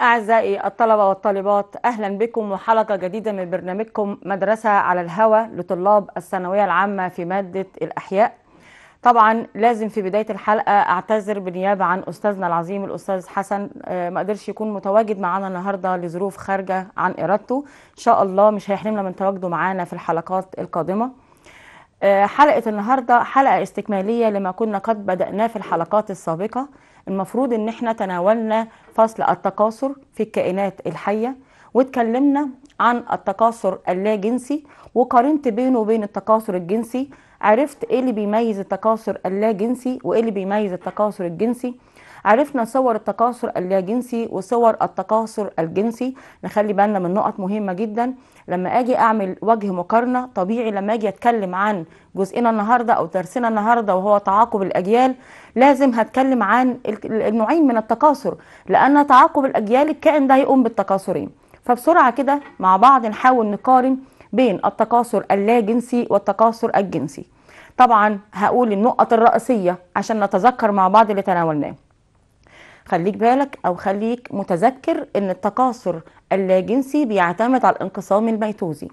أعزائي الطلبة والطالبات، أهلا بكم وحلقة جديدة من برنامجكم مدرسة على الهوى لطلاب الثانوية العامة في مادة الأحياء. طبعا لازم في بداية الحلقة أعتذر بالنيابة عن أستاذنا العظيم الأستاذ حسن، ما قدرش يكون متواجد معنا النهاردة لظروف خارجة عن إرادته. إن شاء الله مش هيحرمنا من تواجده معنا في الحلقات القادمة. حلقة النهاردة حلقة استكمالية لما كنا قد بدأناه في الحلقات السابقة. المفروض ان احنا تناولنا فصل التكاثر في الكائنات الحية، واتكلمنا عن التكاثر اللاجنسي وقارنت بينه وبين التكاثر الجنسي. عرفت ايه اللي بيميز التكاثر اللاجنسي وايه اللي بيميز التكاثر الجنسي. عرفنا صور التكاثر اللاجنسي وصور التكاثر الجنسي. نخلي بالنا من نقط مهمة جدا لما اجي اعمل وجه مقارنة. طبيعي لما اجي اتكلم عن جزئنا النهاردة او درسنا النهاردة وهو تعاقب الاجيال، لازم هتكلم عن النوعين من التكاثر، لان تعاقب الاجيال الكائن ده هيقوم بالتكاثرين. فبسرعة كده مع بعض نحاول نقارن بين التكاثر اللاجنسي والتكاثر الجنسي. طبعا هقول النقط الرئيسية عشان نتذكر مع بعض اللي تناولناه. خليك بالك او خليك متذكر ان التكاثر اللاجنسي بيعتمد على الانقسام الميتوزي،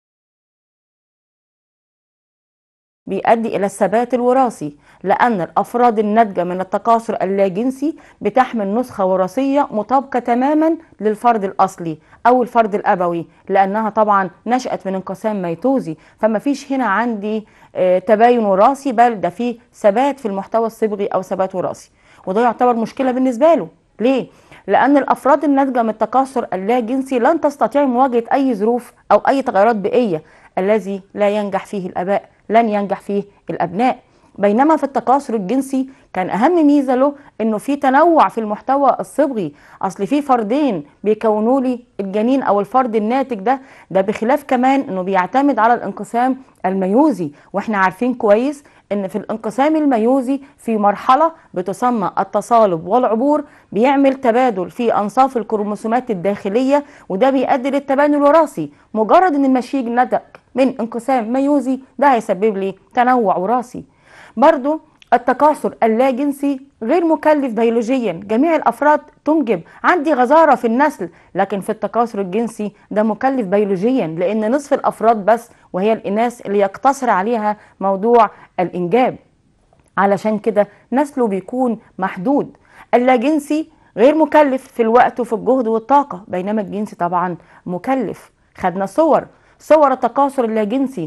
بيؤدي الى الثبات الوراثي، لان الافراد الناتجه من التكاثر اللاجنسي بتحمل نسخه وراثيه مطابقه تماما للفرد الاصلي او الفرد الابوي، لانها طبعا نشات من انقسام ميتوزي. فما فيش هنا عندي تباين وراثي، بل ده فيه ثبات في المحتوى الصبغي او ثبات وراثي، وده يعتبر مشكله بالنسبه له. ليه؟ لأن الأفراد الناتجة من التكاثر اللاجنسي لن تستطيع مواجهة أي ظروف أو أي تغيرات بيئية. الذي لا ينجح فيه الآباء لن ينجح فيه الأبناء. بينما في التكاثر الجنسي كان أهم ميزة له إنه في تنوع في المحتوى الصبغي. أصل في فردين بيكونوا لي الجنين أو الفرد الناتج ده بخلاف كمان إنه بيعتمد على الانقسام الميوزي. وإحنا عارفين كويس ان في الانقسام الميوزي في مرحلة بتسمى التصالب والعبور بيعمل تبادل في انصاف الكروموسومات الداخلية، وده بيؤدي للتبادل الوراثي. مجرد ان المشيج نتج من انقسام ميوزي ده هيسبب لي تنوع وراثي. برضو التكاثر اللاجنسي غير مكلف بيولوجيا، جميع الافراد تنجب، عندي غزارة في النسل. لكن في التكاثر الجنسي ده مكلف بيولوجيا، لان نصف الافراد بس وهي الاناث اللي يقتصر عليها موضوع الانجاب، علشان كده نسله بيكون محدود. اللاجنسي غير مكلف في الوقت وفي الجهد والطاقة، بينما الجنسي طبعا مكلف. خدنا صور التكاثر اللاجنسي،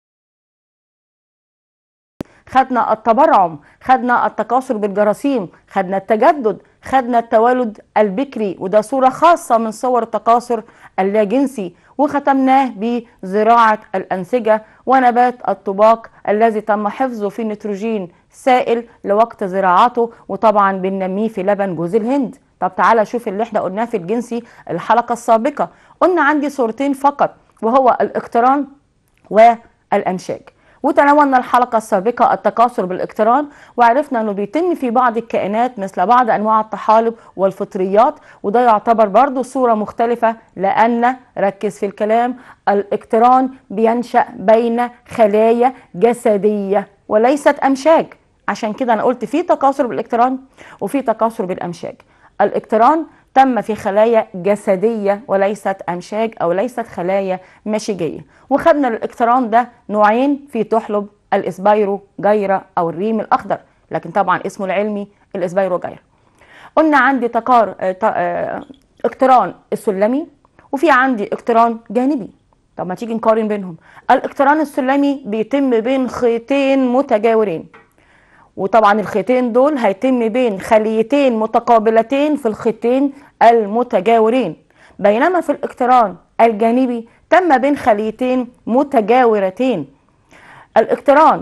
خدنا التبرعم، خدنا التكاثر بالجراثيم، خدنا التجدد، خدنا التوالد البكري، وده صورة خاصة من صور التكاثر اللاجنسي. وختمناه بزراعة الأنسجة ونبات الطباق الذي تم حفظه في نيتروجين سائل لوقت زراعته، وطبعا بننميه في لبن جوز الهند. طب تعالى شوف اللي احنا قلناه في الجنسي الحلقة السابقة. قلنا عندي صورتين فقط، وهو الاقتران والأنشاج. وتناولنا الحلقة السابقة التكاثر بالاقتران، وعرفنا انه بيتم في بعض الكائنات مثل بعض انواع الطحالب والفطريات، وده يعتبر برضو صورة مختلفة، لان ركز في الكلام الاقتران بينشأ بين خلايا جسدية وليست امشاج. عشان كده انا قلت في تكاثر بالاقتران وفي تكاثر بالامشاج. الاقتران تم في خلايا جسدية وليست أمشاج أو ليست خلايا مشيجية. وخدنا الاقتران ده نوعين، في تحلب الإسبايرو جيرة أو الريم الأخضر، لكن طبعا اسمه العلمي الإسبايرو جيرة. قلنا عندي اقتران السلمي وفي عندي اقتران جانبي. طب ما تيجي نقارن بينهم. الاقتران السلمي بيتم بين خيطين متجاورين، وطبعا الخيطين دول هيتم بين خليتين متقابلتين في الخيطين المتجاورين. بينما في الاقتران الجانبي تم بين خليتين متجاورتين. الاقتران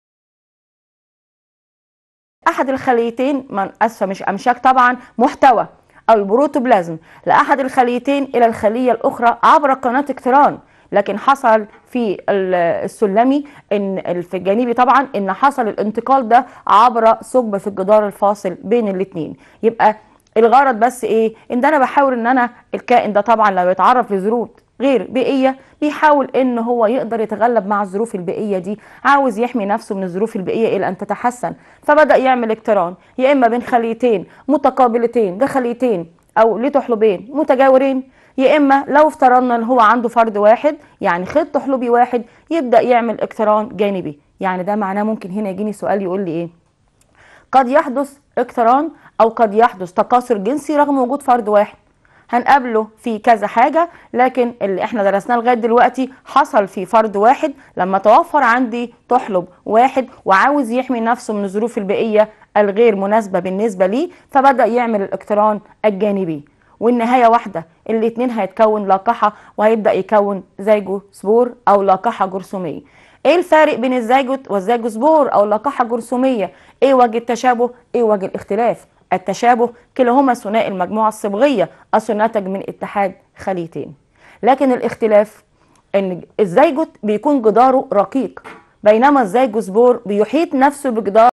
احد الخليتين، من اسفه مش امشاج طبعا، محتوى البروتوبلازم لاحد الخليتين الى الخليه الاخرى عبر قناه اقتران. لكن حصل في السلمي ان في الجانبي طبعا ان حصل الانتقال ده عبر ثقب في الجدار الفاصل بين الاثنين. يبقى الغرض بس ايه؟ ان انا بحاول ان انا الكائن ده طبعا لو يتعرض لظروف غير بيئيه بيحاول ان هو يقدر يتغلب مع الظروف البيئيه دي، عاوز يحمي نفسه من الظروف البيئيه الى ان تتحسن، فبدا يعمل اقتران يا اما بين خليتين متقابلتين، ده خليتين او ليه طحلبين متجاورين، يا اما لو افترضنا ان هو عنده فرد واحد يعني خيط طحلبي واحد يبدا يعمل اقتران جانبي. يعني ده معناه ممكن هنا يجيني سؤال يقول لي ايه؟ قد يحدث اقتران او قد يحدث تكاثر جنسي رغم وجود فرد واحد. هنقابله في كذا حاجة، لكن اللي احنا درسناه لغاية دلوقتي حصل في فرد واحد لما توفر عندي طحلب واحد وعاوز يحمي نفسه من الظروف البيئية الغير مناسبة بالنسبة ليه، فبدأ يعمل الاقتران الجانبي، والنهاية واحدة، الاتنين هيتكون لاقحة وهيبدأ يكون زيجوسبور أو لاقحة جرثومية. ايه الفارق بين الزيجوت والزيجوسبور أو لاقحة جرثومية؟ ايه وجه التشابه؟ ايه وجه الاختلاف؟ التشابه كلاهما ثنائي المجموعة الصبغية أصل نتج من اتحاد خليتين، لكن الاختلاف ان الزيجوت بيكون جداره رقيق بينما الزيجوسبور بيحيط نفسه بجدار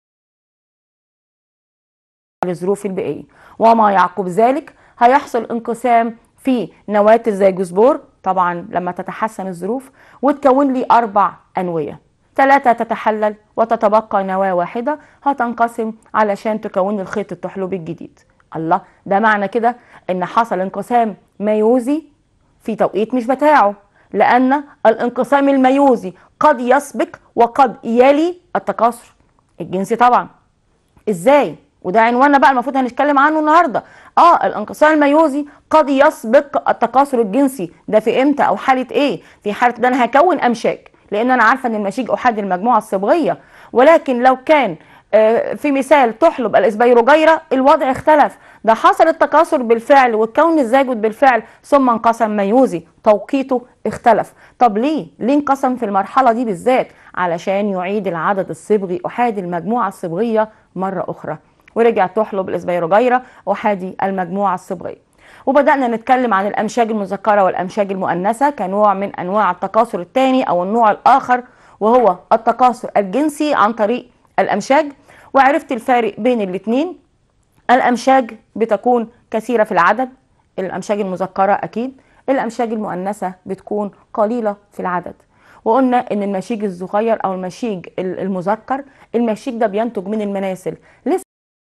الظروف البيئية، وما يعقب ذلك هيحصل انقسام في نواة الزيجوسبور طبعا لما تتحسن الظروف وتكون لي 4 أنوية، 3 تتحلل وتتبقى نواة واحدة هتنقسم علشان تكون الخيط الطحلبي الجديد. الله، ده معنى كده ان حصل انقسام ميوزي في توقيت مش بتاعه، لأن الانقسام الميوزي قد يسبق وقد يلي التكاثر الجنسي طبعا. ازاي؟ وده عنواننا بقى المفروض هنتكلم عنه النهارده. الانقسام الميوزي قد يسبق التكاثر الجنسي، ده في امتى او حاله ايه؟ في حاله ده انا هكون امشاج، لان انا عارفه ان المشيج احاد المجموعه الصبغيه، ولكن لو كان في مثال تحلب الاسبيروجيرة الوضع اختلف، ده حصل التكاثر بالفعل وتكون الزيجوت بالفعل ثم انقسم ميوزي، توقيته اختلف. طب ليه انقسم في المرحله دي بالذات؟ علشان يعيد العدد الصبغي احاد المجموعه الصبغيه مره اخرى، ورجع تحلب الاسبيروجيرة احادي المجموعه الصبغيه. وبدأنا نتكلم عن الأمشاج المذكرة والأمشاج المؤنثة كنوع من أنواع التكاثر الثاني أو النوع الآخر، وهو التكاثر الجنسي عن طريق الأمشاج، وعرفت الفارق بين الاثنين. الأمشاج بتكون كثيرة في العدد، الأمشاج المذكرة أكيد، الأمشاج المؤنثة بتكون قليلة في العدد. وقلنا إن المشيج الصغير أو المشيج المذكر، المشيج ده بينتج من المناسل. لسه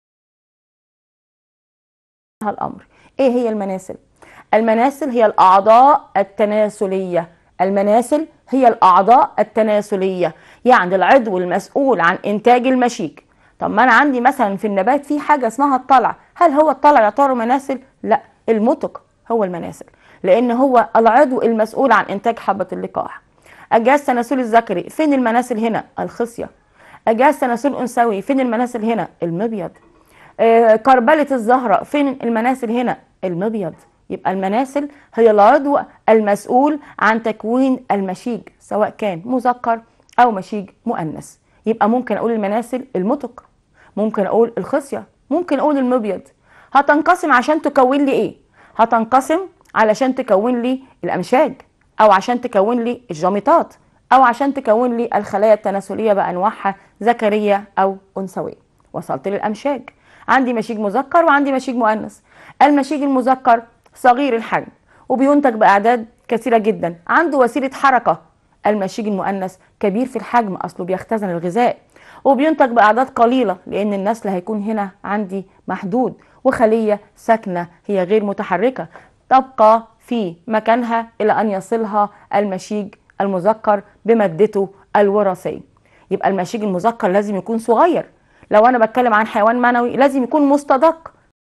الأمر ايه هي المناسل؟ المناسل هي الاعضاء التناسليه، المناسل هي الاعضاء التناسليه، يعني العضو المسؤول عن انتاج المشيج. طب ما انا عندي مثلا في النبات في حاجه اسمها الطلع، هل هو الطلع يعتبر مناسل؟ لا، المتق هو المناسل، لان هو العضو المسؤول عن انتاج حبه اللقاح. الجهاز التناسلي الذكري، فين المناسل هنا؟ الخصيه. الجهاز التناسلي الانثوي، فين المناسل هنا؟ المبيض. كربلة الزهرة، فين المناسل هنا؟ المبيض. يبقى المناسل هي العضو المسؤول عن تكوين المشيج سواء كان مذكر أو مشيج مؤنث. يبقى ممكن أقول المناسل المتق، ممكن أقول الخصية، ممكن أقول المبيض. هتنقسم عشان تكون لي إيه؟ هتنقسم علشان تكون لي الأمشاج، أو عشان تكون لي الجاميطات، أو عشان تكون لي الخلايا التناسلية بأنواعها ذكرية أو أنثوية. وصلت للأمشاج، عندي مشيج مذكر وعندي مشيج مؤنث. المشيج المذكر صغير الحجم وبينتج بأعداد كثيرة جدا، عنده وسيلة حركة. المشيج المؤنث كبير في الحجم، أصله بيختزن الغذاء، وبينتج بأعداد قليلة لأن النسل هيكون هنا عندي محدود، وخلية ساكنة هي غير متحركة تبقى في مكانها إلى أن يصلها المشيج المذكر بمادته الوراثية. يبقى المشيج المذكر لازم يكون صغير، لو أنا بتكلم عن حيوان منوي لازم يكون مستدق،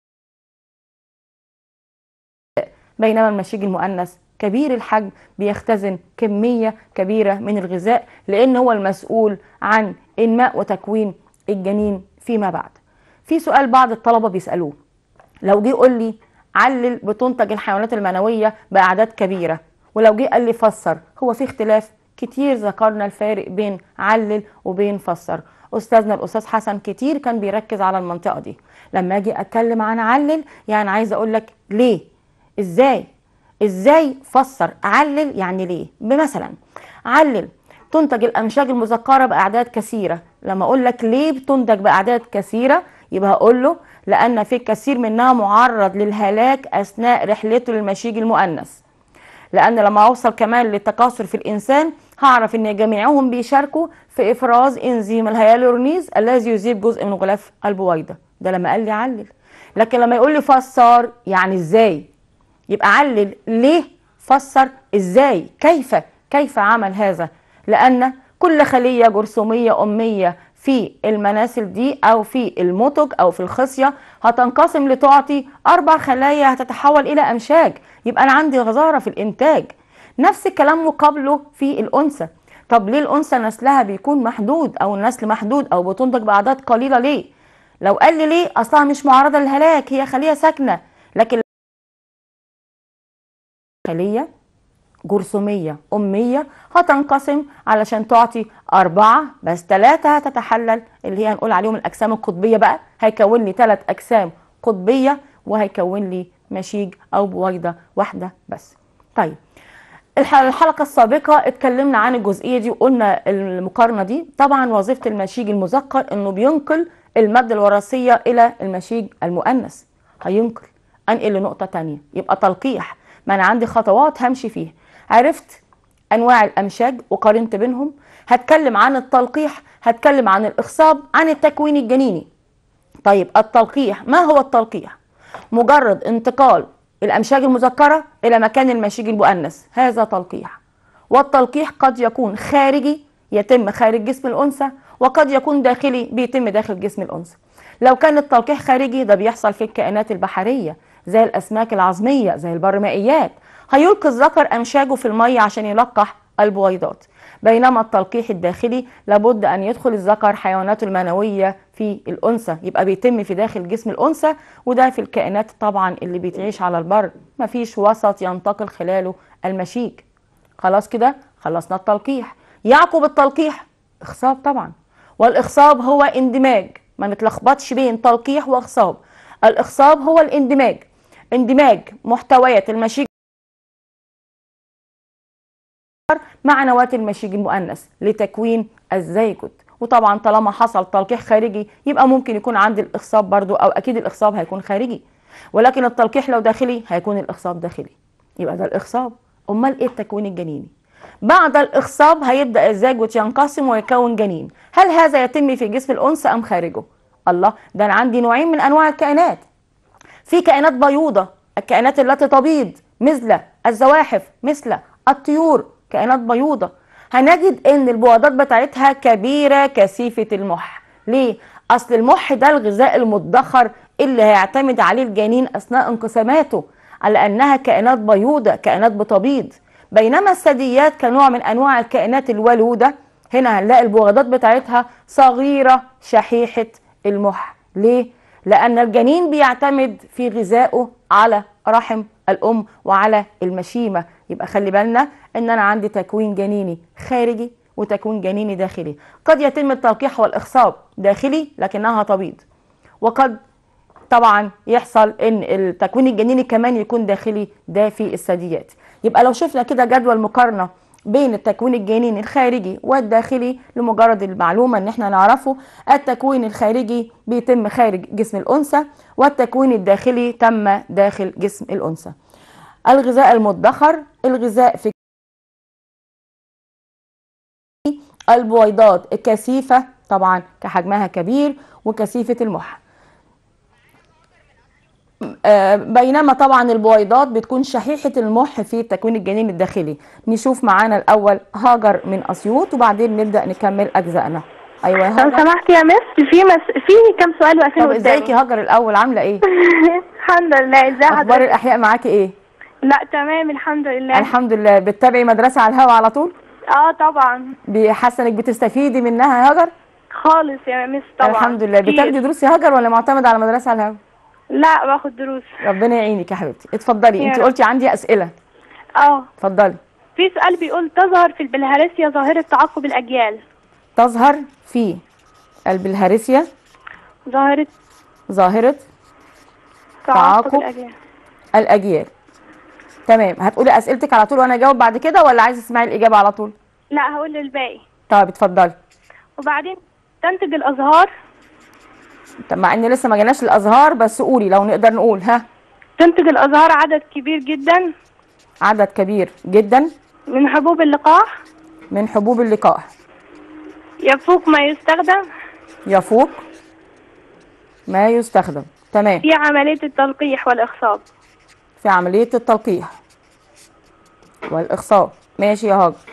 بينما المشيج المؤنث كبير الحجم بيختزن كمية كبيرة من الغذاء لأن هو المسؤول عن إنماء وتكوين الجنين فيما بعد. في سؤال بعض الطلبة بيسألوه، لو جه يقول لي علل بتنتج الحيوانات المنوية بأعداد كبيرة، ولو جه قال لي فسر، هو في اختلاف كتير ذكرنا الفارق بين علل وبين فسر. أستاذنا الأستاذ حسن كتير كان بيركز على المنطقة دي. لما أجي أتكلم عن علل يعني عايزة أقول لك ليه، ازاي فسر علل يعني ليه. بمثلا علل تنتج الامشاج المذكره باعداد كثيره، لما اقول لك ليه بتنتج باعداد كثيره يبقى هقول له لان في كثير منها معرض للهلاك اثناء رحلته للمشيج المؤنث، لان لما اوصل كمان للتكاثر في الانسان هعرف ان جميعهم بيشاركوا في افراز انزيم الهيالورونيز الذي يذيب جزء من غلاف البويضه. ده لما قال لي علل. لكن لما يقول لي فسر يعني ازاي، يبقى علل ليه، فسر ازاي، كيف عمل هذا. لان كل خليه جرثوميه اميه في المناسل دي او في المتج او في الخصيه هتنقسم لتعطي 4 خلايا هتتحول الى امشاج، يبقى انا عندي غزاره في الانتاج. نفس الكلام مقابله في الانثى. طب ليه الانثى نسلها بيكون محدود او النسل محدود او بتنتج باعداد قليله ليه؟ لو قال لي ليه، اصلها مش معرضه للهلاك، هي خليه ساكنه. لكن خليه جرثوميه اميه هتنقسم علشان تعطي 4 بس 3 هتتحلل اللي هي هنقول عليهم الاجسام القطبيه بقى، هيكون لي 3 اجسام قطبيه وهيكون لي مشيج او بويضه واحده بس. طيب الحلقة السابقة اتكلمنا عن الجزئية دي وقلنا المقارنة دي. طبعا وظيفة المشيج المذكر انه بينقل المادة الوراثية الى المشيج المؤنث، هينقل. انقل لنقطة تانية، يبقى تلقيح. ما انا عندي خطوات همشي فيها. عرفت انواع الامشاج وقارنت بينهم، هتكلم عن التلقيح، هتكلم عن الاخصاب، عن التكوين الجنيني. طيب التلقيح، ما هو التلقيح؟ مجرد انتقال الأمشاج المذكرة إلى مكان المشيج المؤنث، هذا تلقيح. والتلقيح قد يكون خارجي يتم خارج جسم الأنثى، وقد يكون داخلي بيتم داخل جسم الأنثى. لو كان التلقيح خارجي ده بيحصل في الكائنات البحرية زي الأسماك العظمية زي البرمائيات، هيلقي الذكر أمشاجه في المية عشان يلقح البويضات. بينما التلقيح الداخلي لابد أن يدخل الذكر حيواناته المنوية في الأنثى، يبقى بيتم في داخل جسم الأنثى، وده في الكائنات طبعا اللي بتعيش على البر مفيش وسط ينتقل خلاله المشيج. خلاص كده خلصنا التلقيح. يعقب التلقيح إخصاب طبعا، والإخصاب هو اندماج، ما نتلخبطش بين تلقيح وإخصاب. الإخصاب هو الاندماج، اندماج محتويات المشيج مع نواة المشيج المؤنث لتكوين الزيجوت. وطبعا طالما حصل تلقيح خارجي يبقى ممكن يكون عندي الاخصاب برضو، او اكيد الاخصاب هيكون خارجي، ولكن التلقيح لو داخلي هيكون الاخصاب داخلي. يبقى ده الاخصاب. امال ايه التكوين الجنيني؟ بعد الاخصاب هيبدا الزيجوت ينقسم ويكون جنين. هل هذا يتم في جسم الانثى ام خارجه؟ الله، ده انا عندي نوعين من انواع الكائنات. في كائنات بيوضه، الكائنات التي تبيض مثل الزواحف مثل الطيور، كائنات بيوضة. هنجد ان البويضات بتاعتها كبيرة كثيفة المح. ليه؟ اصل المح ده الغذاء المدخر اللي هيعتمد عليه الجنين اثناء انقساماته، على انها كائنات بيوضة، كائنات بتبيض. بينما الثدييات كنوع من انواع الكائنات الولودة، هنا هنلاقي البويضات بتاعتها صغيرة شحيحة المح. ليه؟ لان الجنين بيعتمد في غذائه على رحم الام وعلى المشيمة. يبقى خلي بالنا ان انا عندي تكوين جنيني خارجي وتكوين جنيني داخلي. قد يتم التلقيح والاخصاب داخلي لكنها تبيض، وقد طبعا يحصل ان التكوين الجنيني كمان يكون داخلي، ده في الثدييات. يبقى لو شفنا كده جدول مقارنه بين التكوين الجنيني الخارجي والداخلي، لمجرد المعلومه ان احنا نعرفه، التكوين الخارجي بيتم خارج جسم الانثى، والتكوين الداخلي تم داخل جسم الانثى. الغذاء المدخر، الغذاء في البويضات الكثيفة طبعا كحجمها كبير وكثيفة المح، بينما طبعا البويضات بتكون شحيحة المح في التكوين الجنيني الداخلي. نشوف معانا الأول هاجر من أسيوط وبعدين نبدأ نكمل أجزائنا. أيوة لو سمحت يا مس، في كم سؤال واقفين طب قدامي. ازيك يا هاجر الأول، عاملة ايه؟ الحمد لله. ازي حضرتك؟ أخبار الأحياء معاكي ايه؟ لا تمام الحمد لله. الحمد لله. بتتابعي مدرسة على الهوا على طول؟ طبعا. حاسة انك بتستفيدي منها يا هاجر؟ خالص يا مس طبعا. الحمد لله. بتاخدي دروس يا هاجر ولا معتمدة على مدرسة على الهوا؟ لا باخد دروس. ربنا يعينك يا حبيبتي. اتفضلي، انت قلتي عندي أسئلة. اتفضلي. في سؤال بيقول تظهر في البلهارسيا ظاهرة تعاقب الأجيال. تظهر في البلهارسيا ظاهرة تعاقب الأجيال. تمام، هتقولي أسئلتك على طول وأنا أجاوب بعد كده ولا عايزة تسمعي الإجابة على طول؟ لا هقول الباقي. طيب اتفضلي. وبعدين تنتج الأزهار. طب مع إن لسه ما جيناش الأزهار، بس قولي لو نقدر نقول. تنتج الأزهار عدد كبير جدا. عدد كبير جدا من حبوب اللقاح. من حبوب اللقاح. يفوق ما يستخدم. يفوق ما يستخدم. تمام. في عملية التلقيح والإخصاب. في عملية التلقيح والإخصاب. ماشي يا هاجر.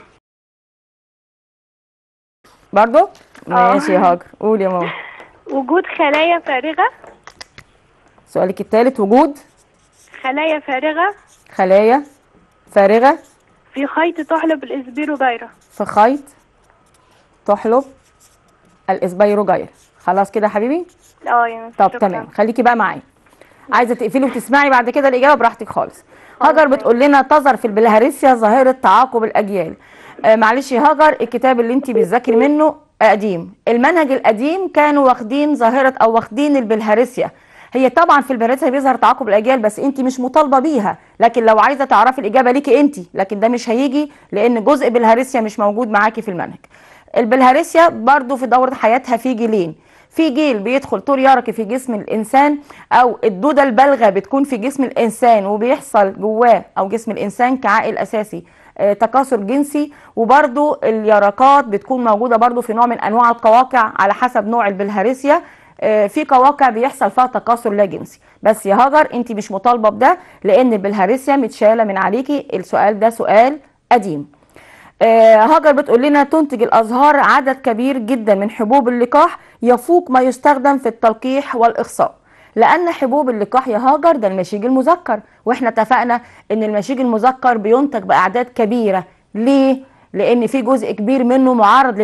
برضو ماشي يا هاجر، قول يا ماما. وجود خلايا فارغة. سؤالك الثالث، وجود خلايا فارغة خلايا فارغة في خيط تحلب الإسبيروجيرا. في خيط تحلب الإسبيروجيرا. خلاص كده يا حبيبي؟ يا طب شكرا. تمام، خليكي بقى معايا. عايزه تقفلي وتسمعي بعد كده الاجابه براحتك خالص. هاجر بتقول لنا تظهر في البلهارسيا ظاهره تعاقب الاجيال. معلش يا هاجر، الكتاب اللي انت بتذاكري منه قديم، المنهج القديم كانوا واخدين ظاهره او واخدين البلهارسيا. هي طبعا في البلهارسيا بيظهر تعاقب الاجيال، بس انت مش مطالبه بيها، لكن لو عايزه تعرفي الاجابه ليكي انت، لكن ده مش هيجي لان جزء بلهارسيا مش موجود معاكي في المنهج. البلهارسيا برضو في دورة حياتها في جيلين. في جيل بيدخل طور يرقي في جسم الإنسان، أو الدودة البالغة بتكون في جسم الإنسان وبيحصل جواه أو جسم الإنسان كعائل أساسي تكاثر جنسي، وبرضو اليرقات بتكون موجودة برضو في نوع من أنواع القواقع على حسب نوع البلهارسيا. في قواقع بيحصل فيها تكاثر لا جنسي. بس يا هاجر انت مش مطالبة بده لأن البلهارسيا متشالة من عليكي، السؤال ده سؤال قديم. هاجر بتقول لنا تنتج الأزهار عدد كبير جدا من حبوب اللقاح يفوق ما يستخدم في التلقيح والإخصاب. لأن حبوب اللقاح يا هاجر ده المشيج المذكر، واحنا اتفقنا ان المشيج المذكر بينتج بأعداد كبيرة. ليه؟ لأن في جزء كبير منه معرض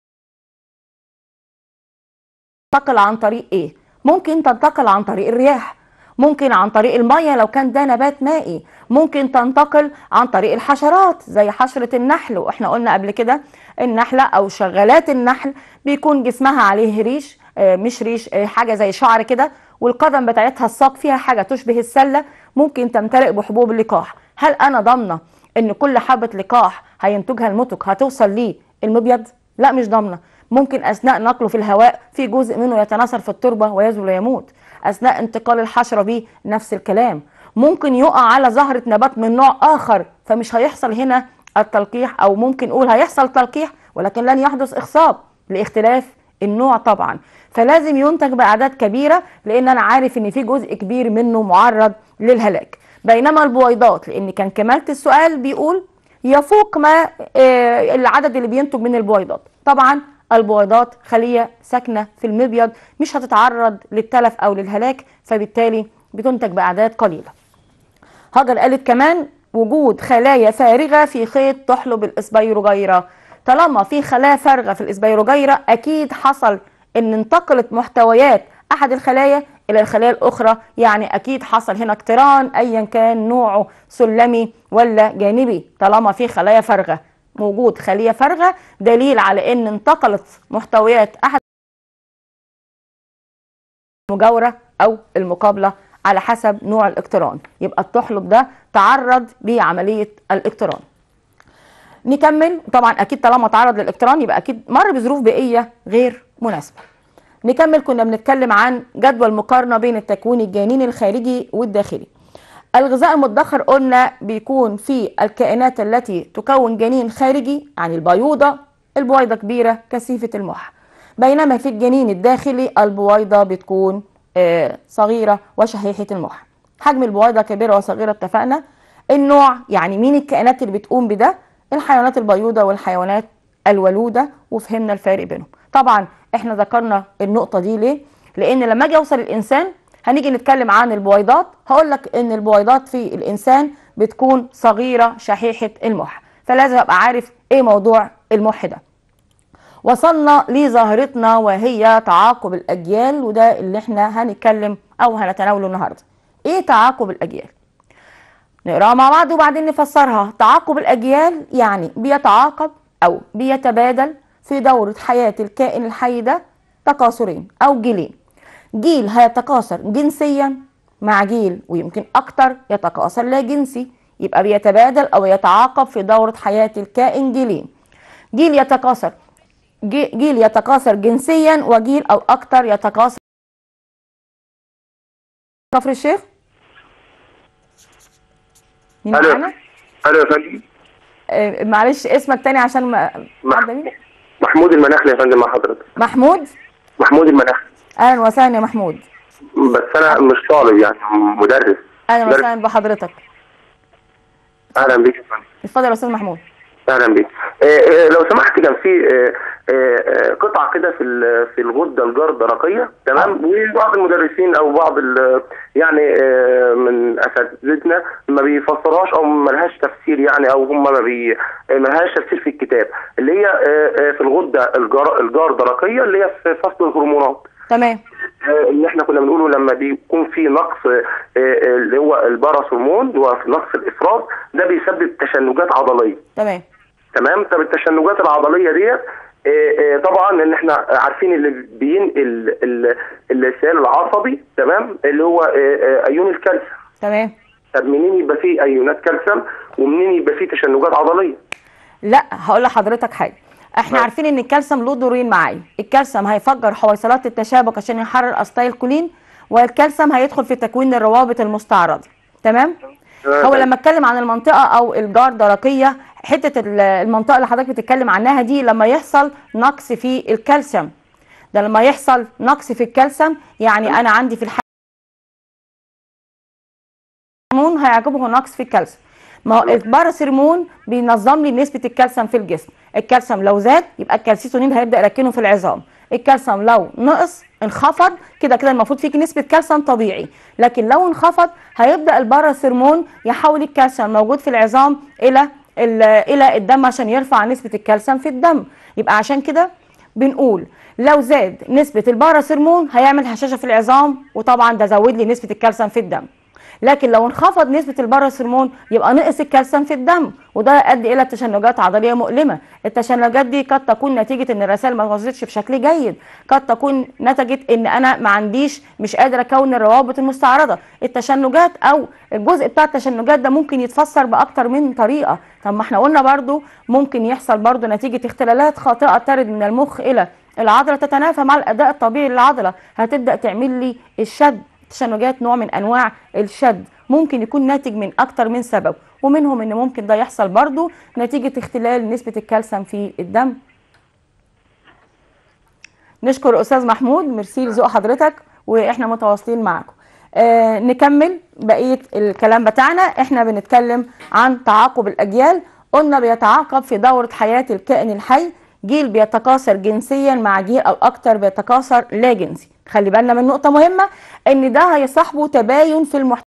تنتقل عن طريق ايه؟ ممكن تنتقل عن طريق الرياح، ممكن عن طريق المية لو كان ده نبات مائي، ممكن تنتقل عن طريق الحشرات زي حشرة النحل. واحنا قلنا قبل كده النحلة او شغالات النحل بيكون جسمها عليه ريش، مش ريش، حاجة زي شعر كده، والقدم بتاعتها الساق فيها حاجة تشبه السلة، ممكن تمتلئ بحبوب اللقاح. هل انا ضامنة ان كل حبة لقاح هينتجها المنتج هتوصل ليه المبيض؟ لا مش ضامنة. ممكن اثناء نقله في الهواء في جزء منه يتناثر في التربه ويزول ويموت. اثناء انتقال الحشره بيه نفس الكلام. ممكن يقع على زهره نبات من نوع اخر فمش هيحصل هنا التلقيح، او ممكن نقول هيحصل تلقيح ولكن لن يحدث اخصاب لاختلاف النوع طبعا. فلازم ينتج باعداد كبيره لان انا عارف ان في جزء كبير منه معرض للهلاك. بينما البويضات، لان كان كمالة السؤال بيقول يفوق ما العدد اللي بينتج من البويضات. طبعا البويضات خلية ساكنة في المبيض مش هتتعرض للتلف أو للهلاك، فبالتالي بتنتج بأعداد قليلة. هاجر قالت كمان وجود خلايا فارغة في خيط تحلب الإسبيروجيرا. طالما في خلايا فارغة في الإسبيروجيرا أكيد حصل إن انتقلت محتويات أحد الخلايا إلى الخلايا الأخرى، يعني أكيد حصل هنا اقتران أيا كان نوعه سلمي ولا جانبي. طالما في خلايا فارغة، موجود خلية فارغة دليل على ان انتقلت محتويات احد المجاورة او المقابلة على حسب نوع الاقتران، يبقى التحلب ده تعرض لعملية الاقتران. نكمل. طبعا اكيد طالما تعرض للاقتران يبقى اكيد مر بظروف بيئية غير مناسبة. نكمل. كنا بنتكلم عن جدول مقارنة بين التكوين الجنيني الخارجي والداخلي. الغذاء المدخر قلنا بيكون في الكائنات التي تكون جنين خارجي، يعني البيوضة، البويضة كبيرة كثيفة المح، بينما في الجنين الداخلي البويضة بتكون صغيرة وشحيحة المح. حجم البويضة كبيرة وصغيرة اتفقنا. النوع يعني مين الكائنات اللي بتقوم بده؟ الحيوانات البيوضة والحيوانات الولودة، وفهمنا الفارق بينهم. طبعا احنا ذكرنا النقطة دي ليه؟ لان لما اجي اوصل الانسان هنيجي نتكلم عن البويضات، هقول لك ان البويضات في الانسان بتكون صغيره شحيحه المح، فلازم ابقى عارف ايه موضوع المح ده. وصلنا لظاهرتنا وهي تعاقب الاجيال، وده اللي احنا هنتكلم او هنتناوله النهارده. ايه تعاقب الاجيال؟ نقراها مع بعض وبعدين نفسرها. تعاقب الاجيال يعني بيتعاقب او بيتبادل في دوره حياه الكائن الحي ده تكاثرين او جيلين. جيل هيتكاثر جنسيا مع جيل ويمكن اكتر يتكاثر لا جنسي، يبقى بيتبادل او يتعاقب في دورة حياة الكائن جيلين. جيل يتكاثر جنسيا وجيل او اكتر يتكاثر. كفر الشيخ مين معانا؟ الو يا فندم. معلش اسمك تاني عشان محمود المناخلي يا فندم مع حضرتك. محمود المناخلي. اهلا وسهلا يا محمود. بس انا مش طالب يعني، مدرس. اهلا وسهلا بحضرتك. اهلا بيك يا فندم. اتفضل يا استاذ محمود. اهلا بيك. لو سمحت، كان في قطعه كده في الغده الجرثوميه، تمام، وبعض المدرسين او بعض يعني من اساتذتنا ما بيفسرهاش او ما لهاش تفسير يعني، او هم ما لهاش تفسير في الكتاب، اللي هي في الغده الجرثوميه اللي هي في فصل الهرمونات. تمام. اللي احنا كنا بنقوله لما بيكون في نقص اللي هو الباراث هرمون، اللي هو في نقص الافراز، ده بيسبب تشنجات عضليه. تمام. طب التشنجات العضليه ديت طبعا ان احنا عارفين اللي بينقل السائل العصبي، تمام، اللي هو ايون الكالسيوم. تمام. طب منين يبقى فيه ايونات كالسيوم ومنين يبقى فيه تشنجات عضليه؟ لا، هقول لحضرتك حاجه. احنا عارفين ان الكالسيوم له دورين معايا. الكالسيوم هيفجر حويصلات التشابك عشان يحرر اسيتايل كولين، والكالسيوم هيدخل في تكوين الروابط المستعرضه. تمام. هو لما اتكلم عن المنطقه او الجرثوميه، حته المنطقه اللي حضرتك بتتكلم عنها دي لما يحصل نقص في الكالسيوم، ده لما يحصل نقص في الكالسيوم يعني انا عندي في الهرمون هيعجبه نقص في الكالسيوم. ما هو الباراث هرمون بينظم لي نسبه الكالسيوم في الجسم. الكالسيوم لو زاد يبقى الكالسيتونين هيبدا يركنه في العظام. الكالسيوم لو نقص انخفض كده المفروض فيك نسبه كالسيوم طبيعي، لكن لو انخفض هيبدا الباراث هرمون يحول الكالسيوم موجود في العظام الى الدم عشان يرفع نسبه الكالسيوم في الدم. يبقى عشان كده بنقول لو زاد نسبه الباراث هرمون هيعمل هشاشه في العظام، وطبعا ده زود لي نسبه الكالسيوم في الدم. لكن لو انخفض نسبه الباراث هرمون يبقى نقص الكالسيوم في الدم، وده يؤدي الى تشنجات عضليه مؤلمه. التشنجات دي قد تكون نتيجه ان الرسائل ما توصلتش بشكل جيد، قد تكون نتجت ان انا ما عنديش، مش قادره اكون الروابط المستعرضه. التشنجات او الجزء بتاع التشنجات ده ممكن يتفسر باكتر من طريقه. طب ما احنا قلنا برضو ممكن يحصل برضو نتيجه اختلالات خاطئه ترد من المخ الى العضله تتنافى مع الاداء الطبيعي للعضله، هتبدا تعمل لي الشد. التشنجات نوع من انواع الشد، ممكن يكون ناتج من اكتر من سبب، ومنهم ان ممكن ده يحصل برضو نتيجة اختلال نسبة الكالسيوم في الدم. نشكر استاذ محمود، ميرسي لذوق حضرتك، واحنا متواصلين معكم. نكمل بقية الكلام بتاعنا. احنا بنتكلم عن تعاقب الاجيال. قلنا بيتعاقب في دورة حياة الكائن الحي جيل بيتكاثر جنسيا مع جيل او اكتر بيتكاثر لا جنسي. خلي بالنا من نقطة مهمة، ان ده هيصاحبه تباين في المحتوى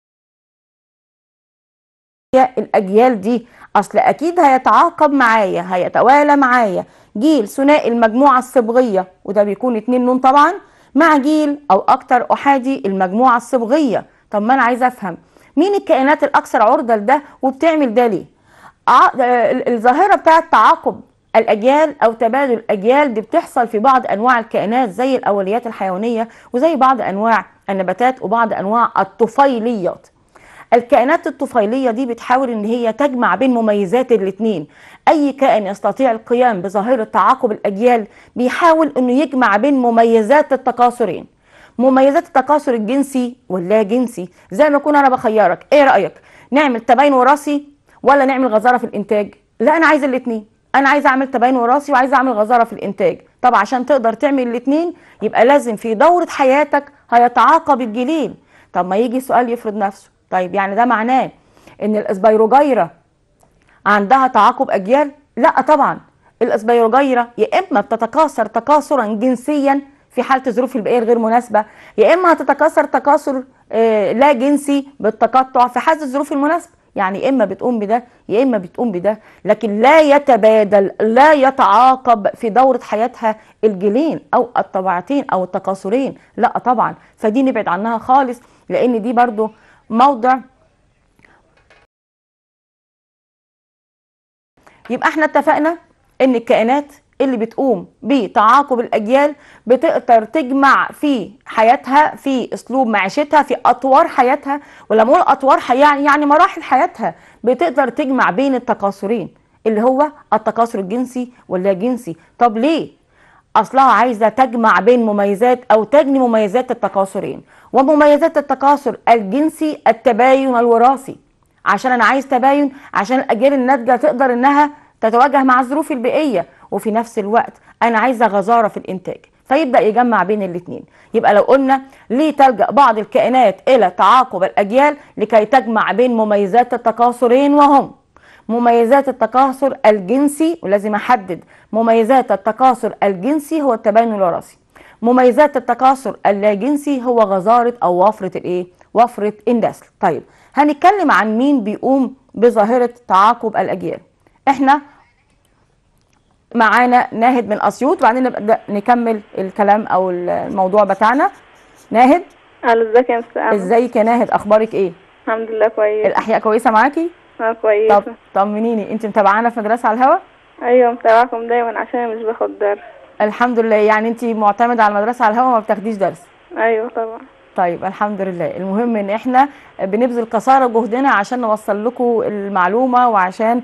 الاجيال دي. اصل اكيد هيتعاقب معايا، هيتوالى معايا جيل ثنائي المجموعة الصبغية، وده بيكون 2 نون طبعا، مع جيل او اكتر احادي المجموعة الصبغية. طب ما انا عايزه افهم مين الكائنات الاكثر عرضة لده وبتعمل ده ليه؟ الظاهرة بتاعت تعاقب الاجيال او تبادل الاجيال دي بتحصل في بعض انواع الكائنات زي الاوليات الحيوانيه وزي بعض انواع النباتات وبعض انواع الطفيليات. الكائنات الطفيليه دي بتحاول ان هي تجمع بين مميزات الاثنين. اي كائن يستطيع القيام بظاهره تعاقب الاجيال بيحاول انه يجمع بين مميزات التكاثرين، مميزات التكاثر الجنسي واللا جنسي. زي ما اكون انا بخيرك، ايه رايك نعمل تباين وراثي ولا نعمل غزاره في الانتاج؟ لا، انا عايز الاثنين. انا عايزه اعمل تباين وراثي وعايزه اعمل غزاره في الانتاج. طب عشان تقدر تعمل الاثنين يبقى لازم في دوره حياتك هيتعاقب الجيلين. طب ما يجي سؤال يفرض نفسه، طيب يعني ده معناه ان الاسبيروجيرة عندها تعاقب اجيال؟ لا طبعا. الاسبيروجيرة يا اما بتتكاثر تكاثرا جنسيا في حاله الظروف البيئيه الغير مناسبه، يا اما هتتكاثر تكاثر لا جنسي بالتقطع في حاله الظروف المناسبه. يعني اما بتقوم بده يا اما بتقوم بده، لكن لا يتبادل، لا يتعاقب في دوره حياتها الجيلين او الطبيعتين او التكاثرين. لا طبعا. فدي نبعد عنها خالص، لان دي برضو موضع. يبقى احنا اتفقنا ان الكائنات اللي بتقوم بتعاقب الاجيال بتقدر تجمع في حياتها، في اسلوب معيشتها، في اطوار حياتها. ولما اقول اطوار يعني مراحل حياتها، بتقدر تجمع بين التكاثرين اللي هو التكاثر الجنسي واللا جنسي. طب ليه؟ اصلها عايزه تجمع بين مميزات او تجني مميزات التكاثرين. ومميزات التكاثر الجنسي التباين الوراثي، عشان انا عايز تباين عشان الاجيال الناتجه تقدر انها تتواجه مع الظروف البيئيه، وفي نفس الوقت انا عايزه غزاره في الانتاج. فيبدأ يجمع بين الاتنين. يبقى لو قلنا ليه تلجأ بعض الكائنات إلى تعاقب الأجيال؟ لكي تجمع بين مميزات التكاثرين، وهم مميزات التكاثر الجنسي، ولازم أحدد مميزات التكاثر الجنسي هو التباين الوراثي، مميزات التكاثر اللاجنسي هو غزارة أو وفرة الإيه؟ وفرة النسل. طيب هنتكلم عن مين بيقوم بظاهرة تعاقب الأجيال. احنا معانا ناهد من أسيوط، وبعدين نبدأ نكمل الكلام أو الموضوع بتاعنا. ناهد، الو، ازيك يا مستر أمل؟ ازيك يا ناهد، أخبارك إيه؟ الحمد لله كويس. الأحياء كويسة معاكي؟ كويسة. طب طمنيني، أنت متابعانا في مدرسة على الهوا؟ ايوه متابعكم دايما عشان مش باخد درس. الحمد لله، يعني أنت معتمدة على المدرسة على الهوا ما بتاخديش درس؟ ايوه طبعا. طيب الحمد لله. المهم ان احنا بنبذل قصارى جهدنا عشان نوصل لكم المعلومه، وعشان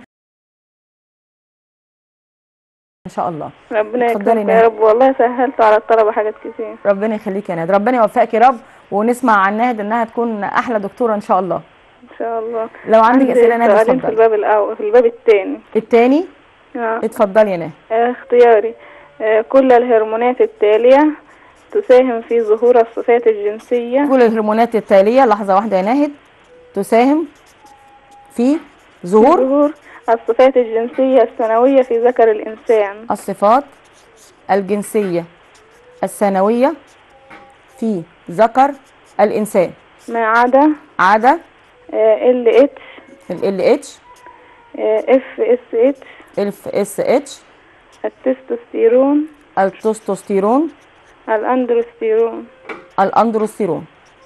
ان شاء الله. ربنا اتفضلي يكرمك يا رب، والله سهلتوا على الطلبه حاجات كتير. ربنا يخليك يا ناهد، ربنا يوفقك يا رب، ونسمع عن ناهد انها تكون احلى دكتوره ان شاء الله. ان شاء الله. لو عندك اسئله ناهد سؤالين اتفضلي. في الباب الاول، في الباب الثاني. الثاني؟ اتفضلي يا ناهد. اختياري. كل الهرمونات التاليه تساهم في ظهور الصفات الجنسيه. كل الهرمونات التاليه، لحظه واحده يا ناهد، تساهم في ظهور الصفات الجنسيه الثانويه في ذكر الانسان. الصفات الجنسيه الثانويه في ذكر الانسان، ما عدا ال اتش، اف اس اتش، التستوستيرون، الاندروستيرون.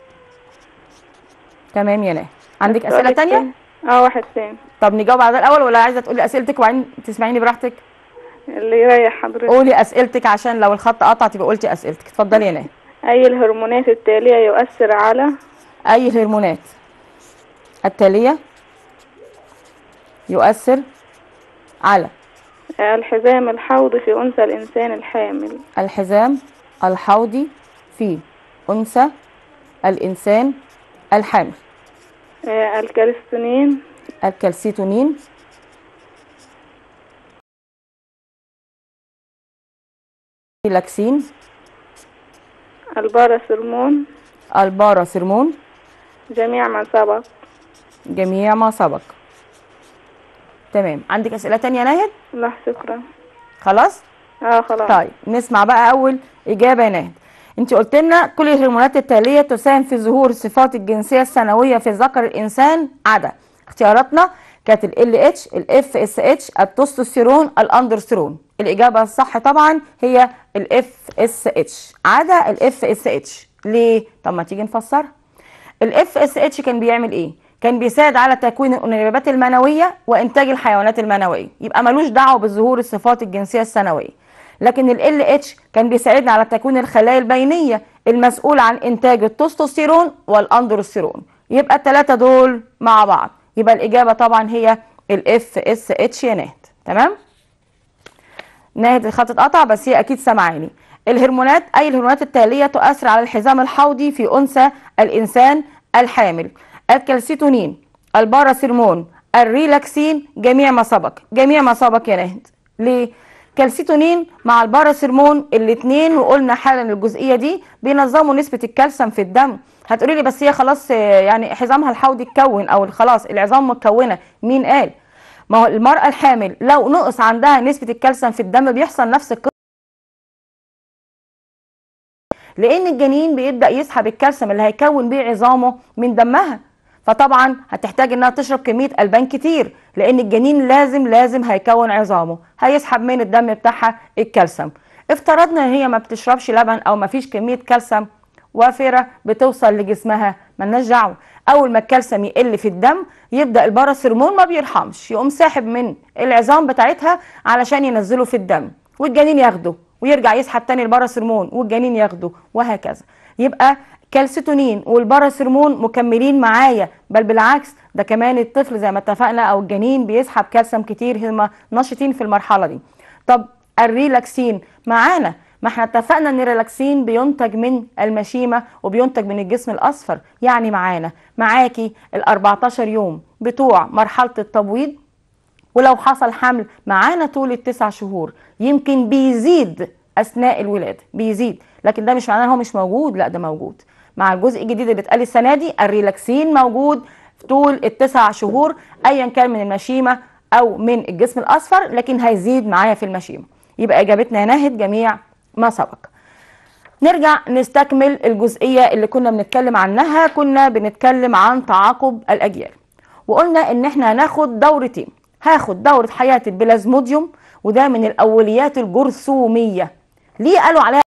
تمام يا ناهد. عندك اسئله تانية؟ واحد تاني. طب نجاوب على ده الاول، ولا عايزه تقولي اسئلتك وبعدين تسمعيني براحتك؟ اللي يريح حضرتك. قولي اسئلتك عشان لو الخط قطع تبقى قلتي اسئلتك. اتفضلي يا ناهد. اي الهرمونات التاليه يؤثر على اي الهرمونات التاليه يؤثر على الحزام الحوضي في انثى الانسان الحامل. الحزام الحوضي في انثى الانسان الحامل. الكالسيتونين، اللاكسين، الباراسيرمون، جميع ما سبق. تمام. عندك اسئله تانية يا ناهد؟ لا شكرا. خلاص. خلاص. طيب نسمع بقى اول اجابه يا ناهد. انت قلت لنا كل الهرمونات التاليه تساهم في ظهور الصفات الجنسيه الثانويه في ذكر الانسان عدا. اختياراتنا كانت ال اتش، الاف اس اتش، التستوستيرون، الاندروستيرون. الاجابه الصح طبعا هي الاف اس اتش، عدا الاف اس اتش. ليه؟ طب ما تيجي نفسرها. الاف اس اتش كان بيعمل ايه؟ كان بيساعد على تكوين الانابيبات المنويه وانتاج الحيوانات المنويه، يبقى ملوش دعوه بظهور الصفات الجنسيه الثانويه. لكن ال اتش كان بيساعدنا على تكوين الخلايا البينيه المسؤول عن انتاج التستوستيرون والاندروستيرون. يبقى الثلاثه دول مع بعض، يبقى الاجابه طبعا هي الاف اس اتش يا ناهد. تمام؟ ناهد الخط اتقطع بس هي اكيد سامعاني. الهرمونات، اي الهرمونات التاليه تؤثر على الحزام الحوضي في انثى الانسان الحامل. الكالسيتونين، الباراسيرمون، الريلاكسين، جميع ما سبق. جميع ما سبق يا ناهد. ليه؟ كالسيتونين مع الباراسيرمون الاثنين، وقلنا حالا الجزئيه دي بينظموا نسبه الكالسيوم في الدم. هتقولي لي بس هي خلاص يعني حزامها الحوضي اتكون او خلاص العظام متكونه. مين قال؟ ما هو المراه الحامل لو نقص عندها نسبه الكالسيوم في الدم بيحصل نفس القصه، لان الجنين بيبدا يسحب الكالسيوم اللي هيكون بيه عظامه من دمها، فطبعا هتحتاج انها تشرب كميه البان كتير، لان الجنين لازم هيكون عظامه، هيسحب من الدم بتاعها الكالسيوم. افترضنا ان هي ما بتشربش لبن او ما فيش كميه كالسيوم وافره بتوصل لجسمها، مالناش دعوه. اول ما الكالسيوم يقل في الدم يبدا الباراسيرمون ما بيرحمش، يقوم ساحب من العظام بتاعتها علشان ينزله في الدم، والجنين ياخده ويرجع يسحب تاني الباراسيرمون والجنين ياخده، وهكذا. يبقى كالسيتونين والباراسيرمون مكملين معايا، بل بالعكس ده كمان الطفل زي ما اتفقنا او الجنين بيسحب كالسيوم كتير، هم نشطين في المرحله دي. طب الريلاكسين معانا، ما احنا اتفقنا ان الريلاكسين بينتج من المشيمه وبينتج من الجسم الاصفر، يعني معاكي ال 14 يوم بتوع مرحله التبويض، ولو حصل حمل معانا طول ال9 شهور، يمكن بيزيد اثناء الولاده بيزيد، لكن ده مش معناه ان هو مش موجود، لا ده موجود. مع الجزء الجديد اللي اتقال السنه دي الريلاكسين موجود طول ال9 شهور ايا كان من المشيمه او من الجسم الاصفر، لكن هيزيد معايا في المشيمه. يبقى اجابتنا ناهد جميع ما سبق. نرجع نستكمل الجزئيه اللي كنا بنتكلم عنها. كنا بنتكلم عن تعاقب الاجيال، وقلنا ان احنا هناخد دورتين. هاخد دوره حياه البلازموديوم، وده من الاوليات الجرثوميه. ليه قالوا عليها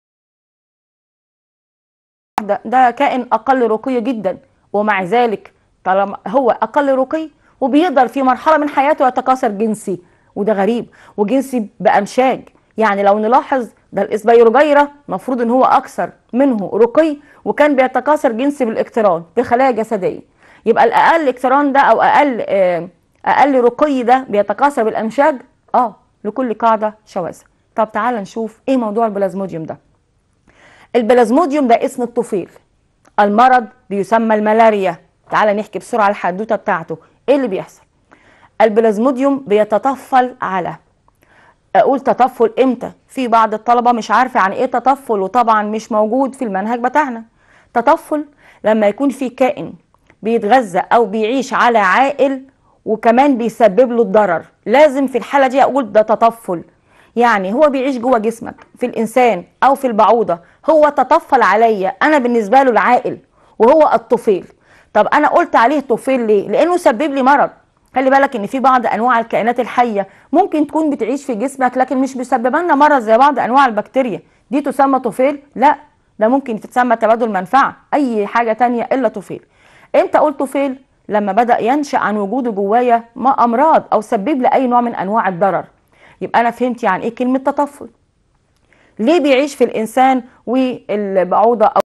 ده كائن اقل رقي جدا، ومع ذلك طالما هو اقل رقي وبيقدر في مرحله من حياته يتكاثر جنسي، وده غريب، وجنسي بامشاج. يعني لو نلاحظ ده الاسبيروجيرا المفروض ان هو اكثر منه رقي، وكان بيتكاثر جنسي بالاقتران بخلايا جسديه. يبقى الاقل اقتران ده او اقل رقي ده بيتكاثر بالامشاج. لكل قاعده شواذ. طب تعال نشوف ايه موضوع البلازموديوم ده. البلازموديوم ده اسم الطفيل. المرض بيسمى الملاريا. تعال نحكي بسرعه الحدوته بتاعته. ايه اللي بيحصل؟ البلازموديوم بيتطفل على، اقول تطفل امتى؟ في بعض الطلبه مش عارفه يعني ايه تطفل، وطبعا مش موجود في المنهج بتاعنا. تطفل لما يكون في كائن بيتغذى او بيعيش على عائل وكمان بيسبب له الضرر، لازم في الحاله دي اقول ده تطفل. يعني هو بيعيش جوه جسمك في الانسان او في البعوضه، هو تطفل عليا انا بالنسبه له العائل وهو الطفيل. طب انا قلت عليه طفيل ليه؟ لانه سبب لي مرض. خلي بالك ان في بعض انواع الكائنات الحيه ممكن تكون بتعيش في جسمك لكن مش بيسبب لنا مرض، زي بعض انواع البكتيريا. دي تسمى طفيل؟ لا، ده ممكن تتسمى تبادل منفعه، اي حاجه تانية الا طفيل. امتى قلت طفيل؟ لما بدا ينشا عن وجوده جوايا امراض او سبب لي اي نوع من انواع الضرر. يبقى انا فهمت يعني ايه كلمه تطفل. ليه بيعيش في الانسان والبعوضه او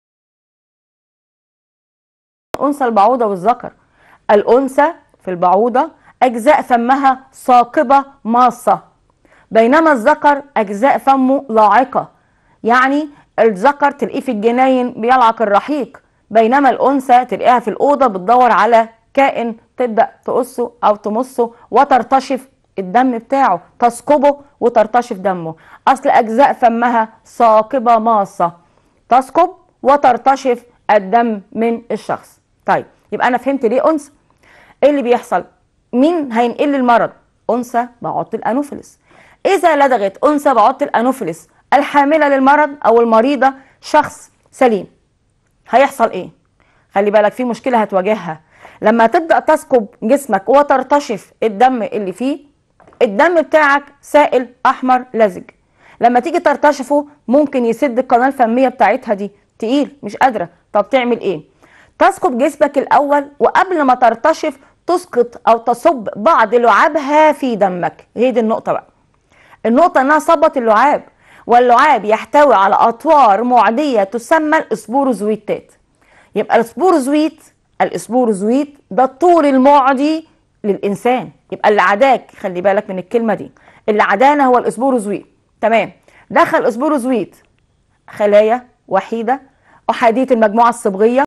الانثى البعوضه والذكر؟ الانثى في البعوضه اجزاء فمها ثاقبه ماصه، بينما الذكر اجزاء فمه لاعقه. يعني الذكر تلاقيه في الجناين بيلعق الرحيق، بينما الانثى تلاقيها في الاوضه بتدور على كائن تبدا تقصه او تمصه وترتشف الدم بتاعه، تثقبه وترتشف دمه. اصل اجزاء فمها ثاقبه ماصه، تثقب وترتشف الدم من الشخص. طيب يبقى انا فهمت ليه انثى. ايه اللي بيحصل؟ مين هينقل لي المرض؟ انثى بعوضة الانوفيلس. اذا لدغت انثى بعوضة الانوفيلس الحامله للمرض او المريضه شخص سليم، هيحصل ايه؟ خلي بالك في مشكله هتواجهها لما تبدا تثقب جسمك وترتشف الدم اللي فيه. الدم بتاعك سائل احمر لزج، لما تيجي ترتشفه ممكن يسد القناه الفميه بتاعتها دي، تقيل مش قادره. طب تعمل ايه؟ تثقب جسمك الاول، وقبل ما ترتشف تسقط او تصب بعض لعابها في دمك. هي دي النقطه بقى. النقطه انها صبت اللعاب، واللعاب يحتوي على اطوار معديه تسمى الاسبوروزويتات. يبقى الاسبوروزويت ده الطور المعدي للانسان. يبقى اللي عداك، خلي بالك من الكلمه دي، اللي عدانا هو الاسبوروزويت. تمام. دخل الاسبوروزويت خلايا وحيده احاديه المجموعه الصبغيه،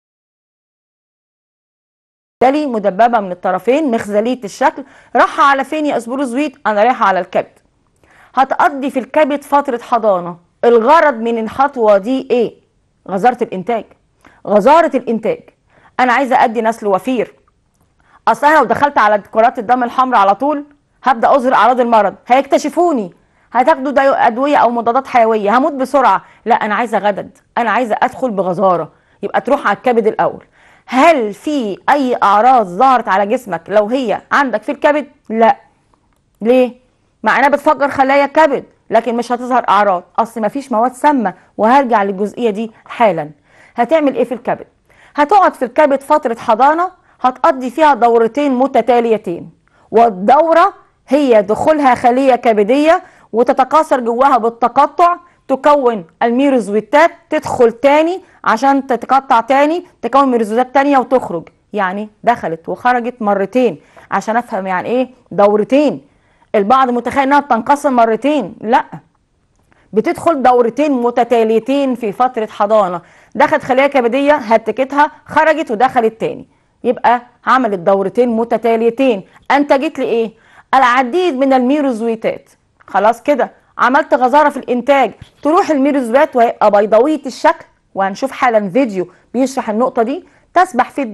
مخزلي مدببه من الطرفين، مخزليه الشكل. راح على فين يا اسبوروزويت؟ انا رايحه على الكبد. هتقضي في الكبد فتره حضانه. الغرض من الخطوه دي ايه؟ غزاره الانتاج. غزاره الانتاج، انا عايزه ادي نسل وفير. اصل انا لو دخلت على كرات الدم الحمراء على طول هبدا اظهر اعراض المرض، هيكتشفوني، هتاخدوا ادويه او مضادات حيويه، هموت بسرعه. لا، انا عايزه غدد، انا عايزه ادخل بغزاره. يبقى تروح على الكبد الاول. هل في اي اعراض ظهرت على جسمك لو هي عندك في الكبد؟ لا. ليه؟ مع انها بتفجر خلايا الكبد لكن مش هتظهر اعراض، اصل مفيش مواد سامه، وهرجع للجزئيه دي حالا. هتعمل ايه في الكبد؟ هتقعد في الكبد فتره حضانه، هتقضي فيها دورتين متتاليتين، والدوره هي دخولها خليه كبديه وتتكاثر جواها بالتقطع، تكون الميروزويتات، تدخل تاني عشان تتقطع تاني، تكون ميروزويتات تانية وتخرج. يعني دخلت وخرجت مرتين عشان افهم يعني ايه دورتين. البعض متخيل انها بتنقسم مرتين، لا، بتدخل دورتين متتاليتين في فترة حضانة. دخلت خلية كبدية هتكتها، خرجت ودخلت تاني، يبقى عملت دورتين متتاليتين. انتجت لي ايه؟ العديد من الميروزويتات. خلاص كده عملت غزاره في الانتاج، تروح الميروزوات وهيبقى بيضاويه الشكل، وهنشوف حالا فيديو بيشرح النقطه دي، تسبح في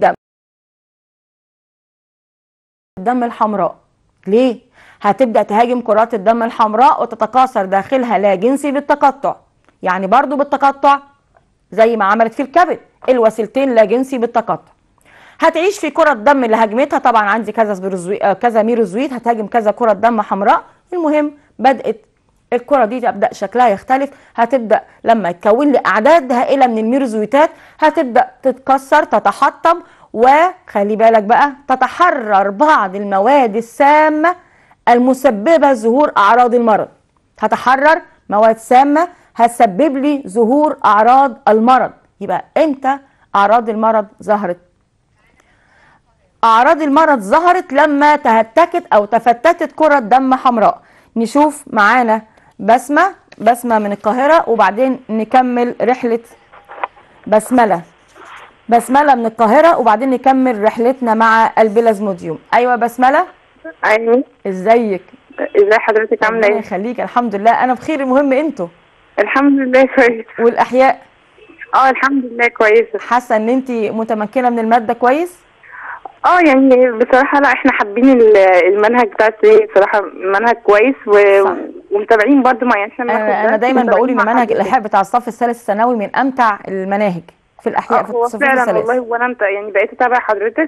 الدم الحمراء. ليه؟ هتبدأ تهاجم كرات الدم الحمراء وتتكاثر داخلها لا جنسي بالتقطع. يعني برضو بالتقطع زي ما عملت في الكبد، الوسيلتين لا جنسي بالتقطع. هتعيش في كرة دم اللي هاجمتها، طبعا عندي كذا ميروزويت هتهاجم كذا كرة دم حمراء. المهم بدأت الكرة دي تبدأ شكلها يختلف، هتبدأ لما يتكون لي أعداد هائلة من الميروزويتات هتبدأ تتكسر تتحطم، وخلي بالك بقى تتحرر بعض المواد السامة المسببة ظهور أعراض المرض. هتحرر مواد سامة هتسبب لي ظهور أعراض المرض. يبقى امتى أعراض المرض ظهرت؟ أعراض المرض ظهرت لما تهتكت أو تفتتت كرة دم حمراء. نشوف معانا بسمة من القاهرة، وبعدين نكمل رحلة بسملة من القاهرة، وبعدين نكمل رحلتنا مع البلازموديوم. أيوة بسملة. ايوه، ازيك؟ ازي حضرتك عامله ربنا ايه؟ يخليك، الحمد لله انا بخير. المهم انتوا الحمد لله كويس. والاحياء؟ الحمد لله كويسه. حاسه ان انت متمكنه من الماده كويس؟ يعني بصراحه لا، احنا حابين المنهج بتاع بصراحه منهج كويس ومتابعين برضو ما يعني انا دايما بقول ان منهج الاحياء بتاع الصف الثالث الثانوي من امتع المناهج في الاحياء في الصف فعلا الثالث. والله، وانا يعني بقيت اتابع حضرتك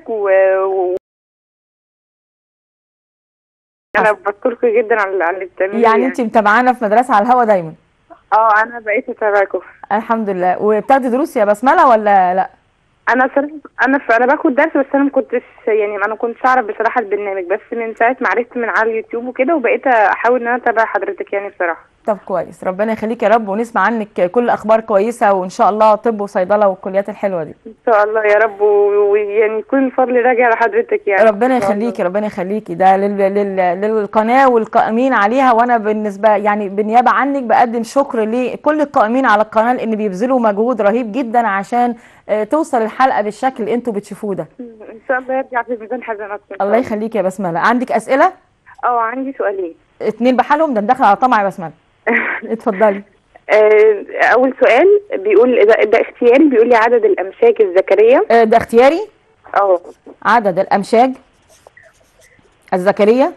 انا بشكرك جدا على اللي بتعمليه. يعني انت متابعانا في مدرسه على الهوا دايما؟ انا بقيت اتابعكم الحمد لله. وبتاخدي دروس يا بسمله ولا لا؟ انا صراحه انا باخد درس، بس انا ما كنتش يعني ما كنتش اعرف بصراحه البرنامج، بس من ساعه ما عرفت من على اليوتيوب وكده وبقيت احاول ان انا اتابع حضرتك يعني بصراحه. طب كويس، ربنا يخليك يا رب، ونسمع عنك كل اخبار كويسه، وان شاء الله طب وصيدله والكليات الحلوه دي ان شاء الله يا رب، ويعني كل الفضل راجع لحضرتك يعني. ربنا يخليكي ربنا يخليكي. ده للقناه والقائمين عليها، وانا بالنسبه يعني بالنيابه عنك بقدم شكر لكل القائمين على القناه، لان بيبذلوا مجهود رهيب جدا عشان توصل الحلقه بالشكل اللي انتوا بتشوفوه ده. ان شاء الله يرجع في ميزان حسناتكم. الله يخليكي يا بسمله. عندك اسئله؟ عندي سؤالين. 2 بحالهم؟ ده داخل على طمع يا بسمله. اتفضلي. اول سؤال بيقول ده اختياري، بيقول لي عدد الامشاج الذكريه. ده اختياري؟ عدد الامشاج الذكريه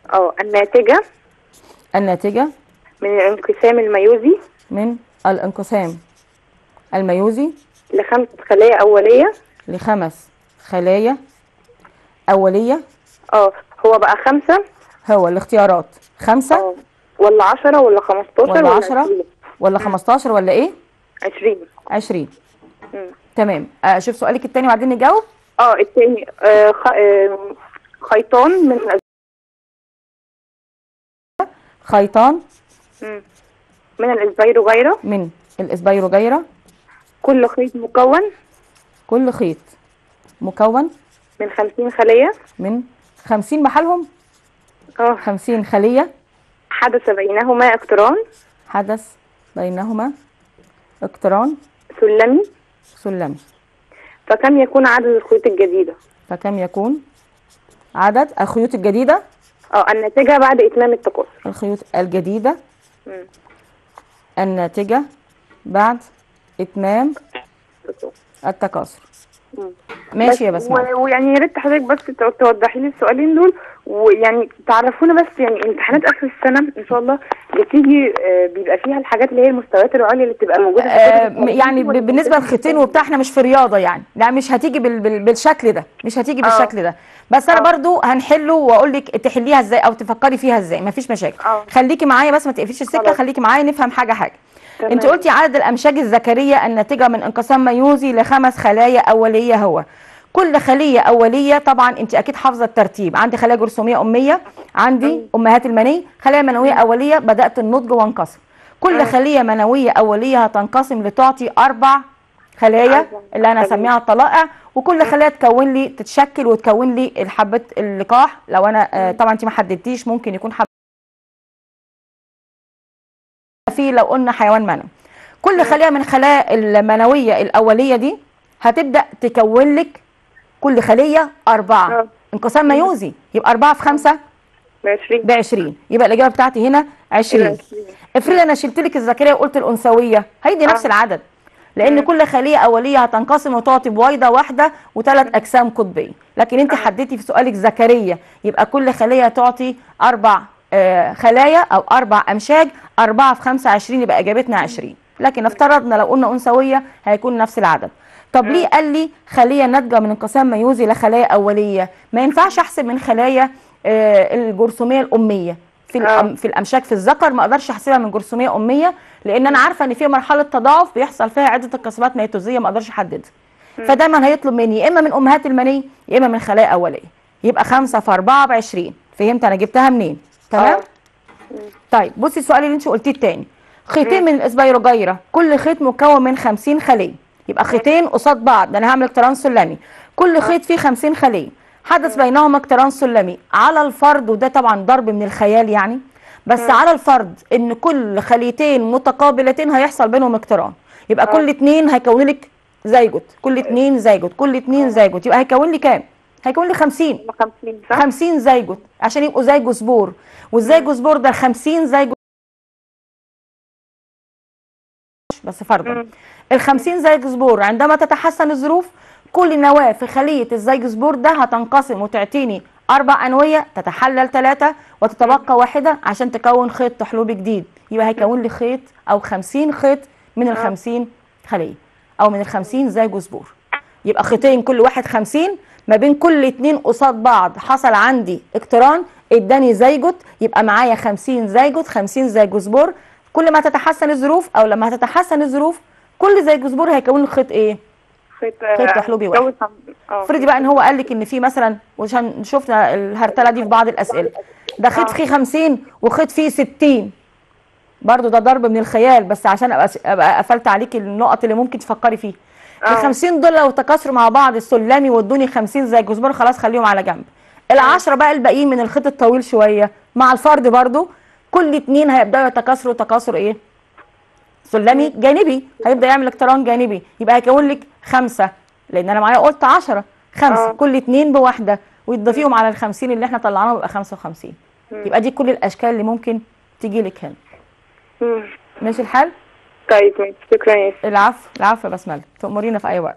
الناتجه من الانقسام الميوزي ل5 خلايا اوليه. هو بقى 5. هو الاختيارات 5 ولا 10 ولا 15 ولا 10 ولا 15 ولا ايه؟ 20. تمام. اشوف سؤالك الثاني وبعدين نجاوب. الثاني خيطان من الاسبيروجيرة. كل خيط مكون من 50 خلية. من 50 بحالهم؟ 50 خلية. حدث بينهما اقتران سلمي. فكم يكون عدد الخيوط الجديدة؟ الناتجة بعد إتمام التكاثر. الخيوط الجديدة الناتجة بعد إتمام التكاثر. ماشي يا بسمة. ويعني يا ريت حضرتك بس توضحي لي السؤالين دول، ويعني تعرفونا بس يعني امتحانات اخر السنه ان شاء الله بتيجي بيبقى فيها الحاجات اللي هي المستويات العليا اللي بتبقى موجوده يعني بالنسبه للخيطين وبتاع احنا مش في رياضه يعني، لا مش هتيجي بالشكل ده، بس انا برضو هنحله واقول لك تحليها ازاي او تفكري فيها ازاي، مفيش مشاكل. خليكي معايا بس ما تقفيش السكه، خليكي معايا نفهم حاجه. انت قلتي عدد الامشاج الذكريه الناتجه من انقسام ميوزي ل5 خلايا اوليه. هو كل خليه اوليه طبعا انت اكيد حافظه الترتيب، عندي خلايا جرثوميه اميه، عندي امهات المني، خلايا منويه اوليه بدات النضج وانقسم. كل خليه منويه اوليه هتنقسم لتعطي 4 خلايا اللي انا هسميها الطلائع، وكل خليه تتشكل وتكون لي الحبه اللقاح. لو انا طبعا انت ما حددتيش، ممكن يكون لو قلنا حيوان منوي. كل خليه من خلايا المنويه الاوليه دي هتبدا تكون لك كل خليه 4. انقسام ميوزي يبقى 4 في 5 ب20. يبقى الاجابه بتاعتي هنا 20. افرضي انا شلت لك الذكريه وقلت الانثويه، هيدي نفس العدد، لان كل خليه اوليه هتنقسم وتعطي بويضه واحده وثلاث اجسام قطبيه. لكن انت حددتي في سؤالك ذكريه، يبقى كل خليه تعطي 4 خلايا او 4 امشاج، 4 في 25 يبقى اجابتنا 20. لكن افترضنا لو قلنا انثويه هيكون نفس العدد. طب ليه قال لي خليه ناتجه من انقسام ميوزي لخلايا اوليه؟ ما ينفعش احسب من خلايا الجرثوميه الاميه في الامشاج في الذكر، ما اقدرش احسبها من جرثوميه اميه، لان انا عارفه ان في مرحله تضاعف بيحصل فيها عده انقسامات ميتوزيه ما اقدرش احددها. فدايما هيطلب مني يا اما من امهات المني يا اما من خلايا اوليه. يبقى 5 في 4 ب 20. فهمت انا جبتها منين؟ تمام. طيب بصي السؤال اللي انت قلتيه الثاني، خيطين من الاسبيروجيرا كل خيط مكون من 50 خليه، يبقى خيطين قصاد بعض، ده انا هعمل اقتران سلمي، كل خيط فيه 50 خليه، حدث بينهما اقتران سلمي على الفرض، وده طبعا ضرب من الخيال يعني، بس على الفرض ان كل خليتين متقابلتين هيحصل بينهم اقتران، يبقى كل 2 هيكون لك زيجوت، كل 2 زيجوت، كل 2 زيجوت، يبقى هيكون لي كام؟ هيكون لي 50. 50 زيجوت عشان يبقوا زيجوسبور، والزيجوسبور ده 50 زيجوت بس فرضا. ال 50 زيجوسبور عندما تتحسن الظروف كل نواه في خليه الزيجوسبور ده هتنقسم وتعطيني 4 انويه، تتحلل 3 وتتبقى 1 عشان تكون خيط تحلبي جديد، يبقى هيكون لي خيط او 50 خيط من ال 50 خليه او من ال 50 زيجوسبور. يبقى خيطين كل واحد 50، ما بين كل 2 قصاد بعض حصل عندي اقتران اداني زيجوت، يبقى معايا 50 زيجوت، 50 زيجوسبور. كل ما تتحسن الظروف او لما هتتحسن الظروف كل زيجوسبور هيكون لي خيط ايه؟ خيط تحلبي واحد. افرضي بقى ان هو قال لك ان في مثلا، وعشان شفنا الهرتله دي في بعض الاسئله، ده خيط فيه 50 وخيط فيه 60، برضو ده ضرب من الخيال، بس عشان ابقى قفلت عليكي النقط اللي ممكن تفكري فيها. ال 50 دول لو تكاثروا مع بعض السلمي وادوني 50 زي الجزبور، خلاص خليهم على جنب. ال10 بقى الباقيين من الخيط الطويل شويه مع الفرد برضو كل 2 هيبداوا يتكاثروا تكاثر ايه؟ سلمي جانبي، هيبدا يعمل اقتران جانبي، يبقى هيكون لك 5، لان انا معايا قلت 10 5 كل 2 بواحده، وتضيفيهم على ال 50 اللي احنا طلعناهم يبقى 55. يبقى دي كل الاشكال اللي ممكن تيجي لك هنا. ماشي الحال؟ طيب شكرا يا سيدي. العفو العفو يا بسمله، تأمرينا في اي وقت.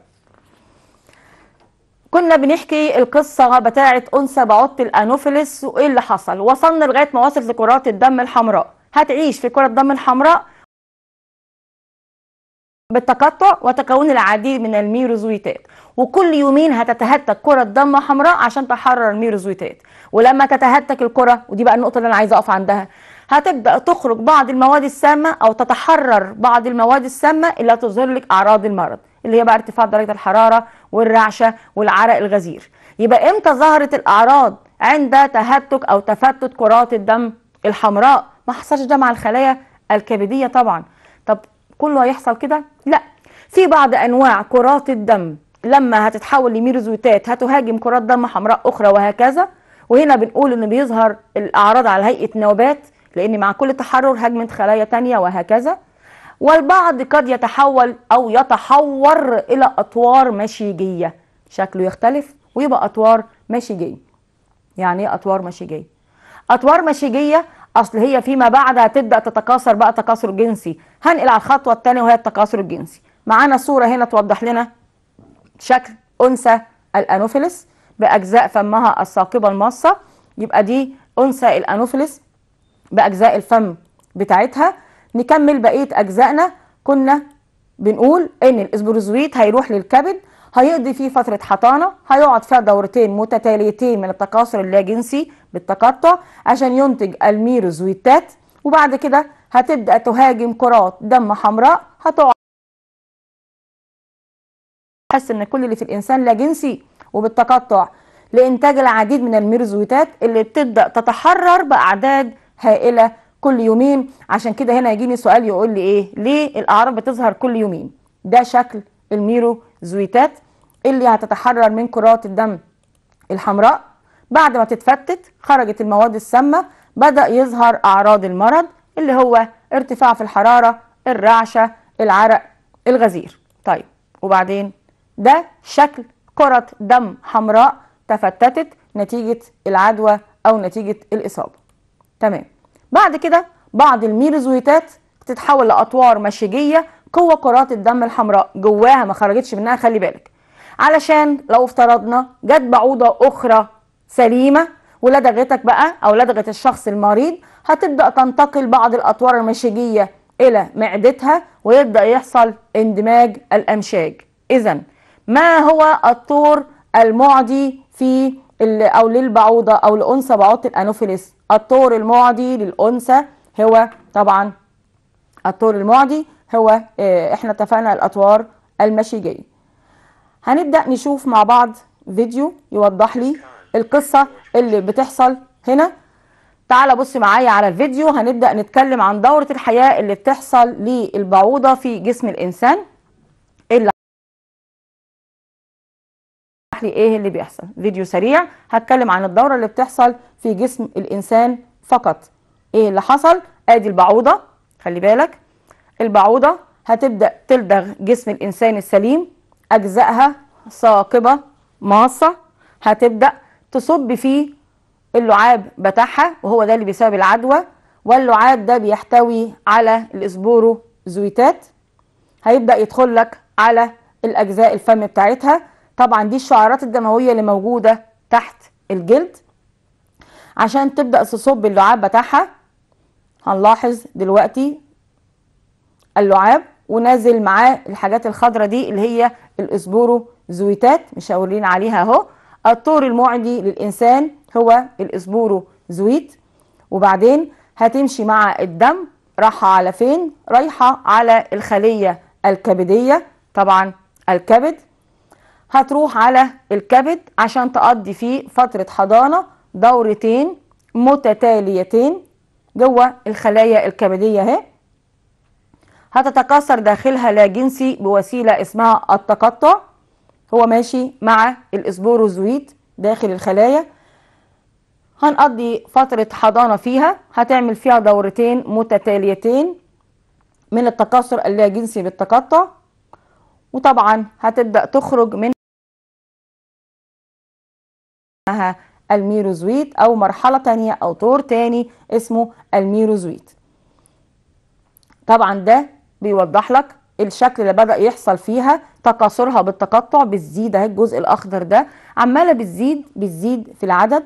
كنا بنحكي القصه بتاعه انثى بعوضه الانوفيلس وايه اللي حصل، وصلنا لغايه ما وصلت لكرات الدم الحمراء. هتعيش في كرة الدم الحمراء بالتقطع وتكون العديد من الميروزويتات، وكل يومين هتتهتك كرة دم حمراء عشان تحرر الميروزويتات. ولما تتهتك الكرة، ودي بقى النقطة اللي أنا عايزة أقف عندها، هتبدأ تخرج بعض المواد السامة أو تتحرر بعض المواد السامة اللي تظهر لك أعراض المرض، اللي هي بقى ارتفاع درجة الحرارة والرعشة والعرق الغزير. يبقى إمتى ظهرت الأعراض؟ عند تهتك أو تفتت كرات الدم الحمراء. ما حصلش ده مع الخلايا الكبدية طبعا. طب كله هيحصل كده؟ لا، في بعض انواع كرات الدم لما هتتحول لميروزويتات هتهاجم كرات دم حمراء اخرى وهكذا. وهنا بنقول ان بيظهر الاعراض على هيئه نوبات، لان مع كل تحرر هجمت خلايا تانية وهكذا. والبعض قد يتحول او يتحور الى اطوار مشيجيه، شكله يختلف ويبقى اطوار مشيجيه. يعني ايه اطوار مشيجيه؟ اطوار مشيجيه اصل هي فيما بعد هتبدا تتكاثر بقى تكاثر جنسي. هنقل على الخطوه الثانيه وهي التكاثر الجنسي. معانا صوره هنا توضح لنا شكل انثى الانوفيلس باجزاء فمها الثاقبه الماصه. يبقى دي انثى الانوفيلس باجزاء الفم بتاعتها. نكمل بقيه اجزائنا. كنا بنقول ان الاسبروزويت هيروح للكبد، هيقضي فيه فترة حضانة، هيقعد فيها دورتين متتاليتين من التكاثر اللاجنسي بالتقطع عشان ينتج الميروزويتات، وبعد كده هتبدأ تهاجم كرات دم حمراء، هتقعد تحس ان كل اللي في الانسان لاجنسي وبالتقطع لانتاج العديد من الميروزويتات اللي بتبدأ تتحرر بأعداد هائلة كل يومين. عشان كده هنا يجيني سؤال يقول لي ايه؟ ليه الأعراض بتظهر كل يومين؟ ده شكل الميروزويتات اللي هتتحرر من كرات الدم الحمراء. بعد ما تتفتت خرجت المواد السامة، بدأ يظهر أعراض المرض اللي هو ارتفاع في الحرارة، الرعشة، العرق الغزير. طيب وبعدين ده شكل كرة دم حمراء تفتتت نتيجة العدوى أو نتيجة الإصابة. تمام. بعد كده بعض الميروزويتات تتحول لاطوار مشيجيه جوه كرات الدم الحمراء، جواها ما خرجتش منها، خلي بالك. علشان لو افترضنا جت بعوضه اخرى سليمه ولدغتك بقى او لدغت الشخص المريض، هتبدا تنتقل بعض الاطوار المشيجيه الى معدتها ويبدا يحصل اندماج الامشاج. اذا ما هو الطور المعدي في او للبعوضه او لانثى بعوضه الانوفيليس؟ الطور المعدي للانثى هو طبعا الطور المعدي هو احنا اتفقنا الاطوار المشيجيه. هنبدا نشوف مع بعض فيديو يوضح لي القصه اللي بتحصل هنا. تعال بص معايا على الفيديو. هنبدا نتكلم عن دوره الحياه اللي بتحصل للبعوضه في جسم الانسان. لي ايه اللي بيحصل؟ فيديو سريع هتكلم عن الدوره اللي بتحصل في جسم الانسان فقط. ايه اللي حصل؟ ادي البعوضه، خلي بالك. البعوضه هتبدا تلدغ جسم الانسان السليم، اجزائها ثاقبه ماصه، هتبدا تصب فيه اللعاب بتاعها وهو ده اللي بيسبب العدوى، واللعاب ده بيحتوي على الاسبوروزويتات، هيبدا يدخل لك على الاجزاء الفم بتاعتها. طبعا دي الشعيرات الدمويه اللي موجوده تحت الجلد عشان تبدا تصب اللعاب بتاعها. هنلاحظ دلوقتي اللعاب ونازل معاه الحاجات الخضراء دي اللي هي الاسبوروزويتات، مش هورين عليها اهو. الطور المعدي للانسان هو الاسبوروزويت. وبعدين هتمشي مع الدم، رايحه على فين؟ رايحه على الخليه الكبديه، طبعا الكبد. هتروح على الكبد عشان تقضي فيه فترة حضانة دورتين متتاليتين جوه الخلايا الكبدية اهي. هتتكاثر داخلها لا جنسي بوسيلة اسمها التقطع، هو ماشي مع الاسبوروزويت داخل الخلايا. هنقضي فترة حضانة فيها، هتعمل فيها دورتين متتاليتين من التكاثر اللا جنسي بالتقطع، وطبعا هتبدأ تخرج من الميروزويت او مرحله تانية او طور تاني اسمه الميروزويت. طبعا ده بيوضح لك الشكل اللي بدأ يحصل فيها تكاثرها بالتقطع، بتزيد اهي الجزء الاخضر ده عماله بتزيد في العدد.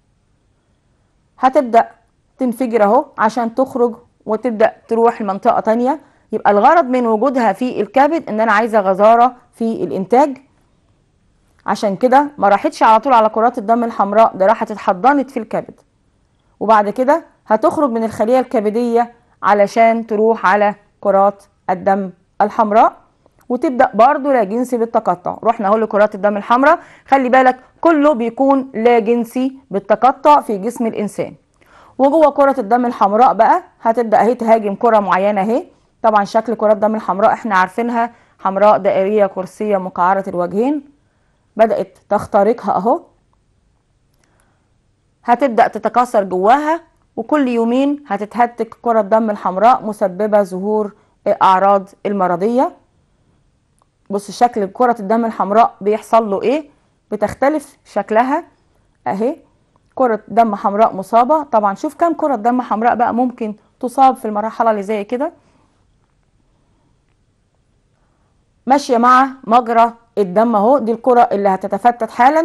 هتبدأ تنفجر اهو عشان تخرج وتبدأ تروح لمنطقه تانية. يبقى الغرض من وجودها في الكبد ان انا عايزه غزاره في الانتاج، عشان كده ما راحتش على طول على كرات الدم الحمراء، ده راحت اتحضنت في الكبد، وبعد كده هتخرج من الخلية الكبدية علشان تروح على كرات الدم الحمراء وتبدأ برضو لا جنسي بالتقطع. رحنا اهو لكرات الدم الحمراء، خلي بالك كله بيكون لا جنسي بالتقطع في جسم الإنسان. وجوه كرة الدم الحمراء بقى هتبدأ اهي تهاجم كرة معينة اهي. طبعا شكل كرات الدم الحمراء احنا عارفينها، حمراء دائرية قرصية مقعرة الوجهين، بدأت تخترقها اهو. هتبدأ تتكاثر جواها، وكل يومين هتتهتك كرة الدم الحمراء مسببة ظهور أعراض المرضية. بص شكل كرة الدم الحمراء بيحصل له ايه، بتختلف شكلها اهي. كرة دم حمراء مصابة، طبعا شوف كم كرة دم حمراء بقى ممكن تصاب في المرحلة اللي زي كده، ماشية مع مجرى الدم اهو. دي الكرة اللي هتتفتت حالا،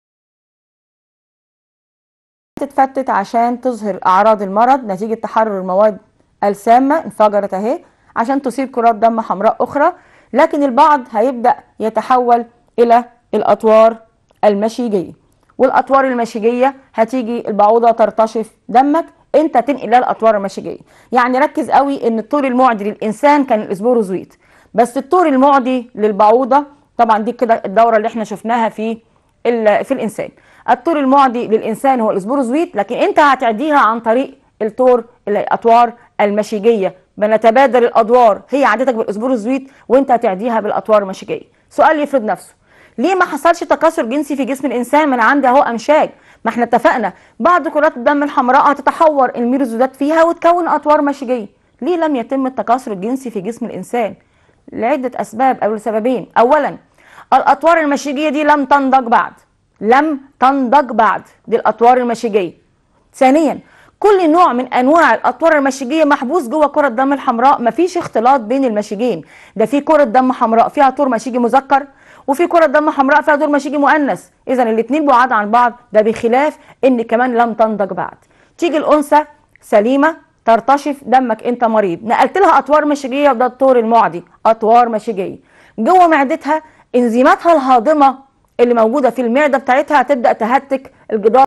تتفتت عشان تظهر اعراض المرض نتيجة تحرر المواد السامة، انفجرت اهي عشان تصيب كرات دم حمراء اخرى. لكن البعض هيبدأ يتحول الى الاطوار المشيجية، والاطوار المشيجية هتيجي البعوضة ترتشف دمك، انت تنقل لها الاطوار المشيجية. يعني ركز قوي ان الطور المعدي للانسان كان الاسبوروزويت، بس الطور المعدي للبعوضة طبعا دي كده الدورة اللي احنا شفناها في الانسان. الطور المعدي للانسان هو الاسبوروزويت، لكن انت هتعديها عن طريق الطور الاطوار المشيجيه. بنتبادل الادوار، هي عادتك بالاسبوروزويت وانت هتعديها بالاطوار المشيجيه. سؤال يفرض نفسه، ليه ما حصلش تكاثر جنسي في جسم الانسان؟ ما انا عندي اهو امشاج، ما احنا اتفقنا بعض كرات الدم الحمراء هتتحور الميروزويتات فيها وتكون اطوار مشيجيه. ليه لم يتم التكاثر الجنسي في جسم الانسان؟ لعده اسباب او لسببين. اولا الاطوار المشيجيه دي لم تنضج بعد، دي الاطوار المشيجيه. ثانيا كل نوع من انواع الاطوار المشيجيه محبوس جوه كره الدم الحمراء، مفيش اختلاط بين المشيجين. ده في كره دم حمراء فيها طور مشيجي مذكر، وفي كره دم حمراء فيها طور مشيجي مؤنث، اذا الاثنين بعاد عن بعض. ده بخلاف ان كمان لم تنضج بعد. تيجي الانثى سليمه ترتشف، دمك انت مريض، نقلت لها اطوار مشيجيه، وده الطور المعدي، اطوار مشيجيه جوه معدتها. انزيماتها الهاضمه اللي موجوده في المعده بتاعتها هتبدا تهتك الجدار،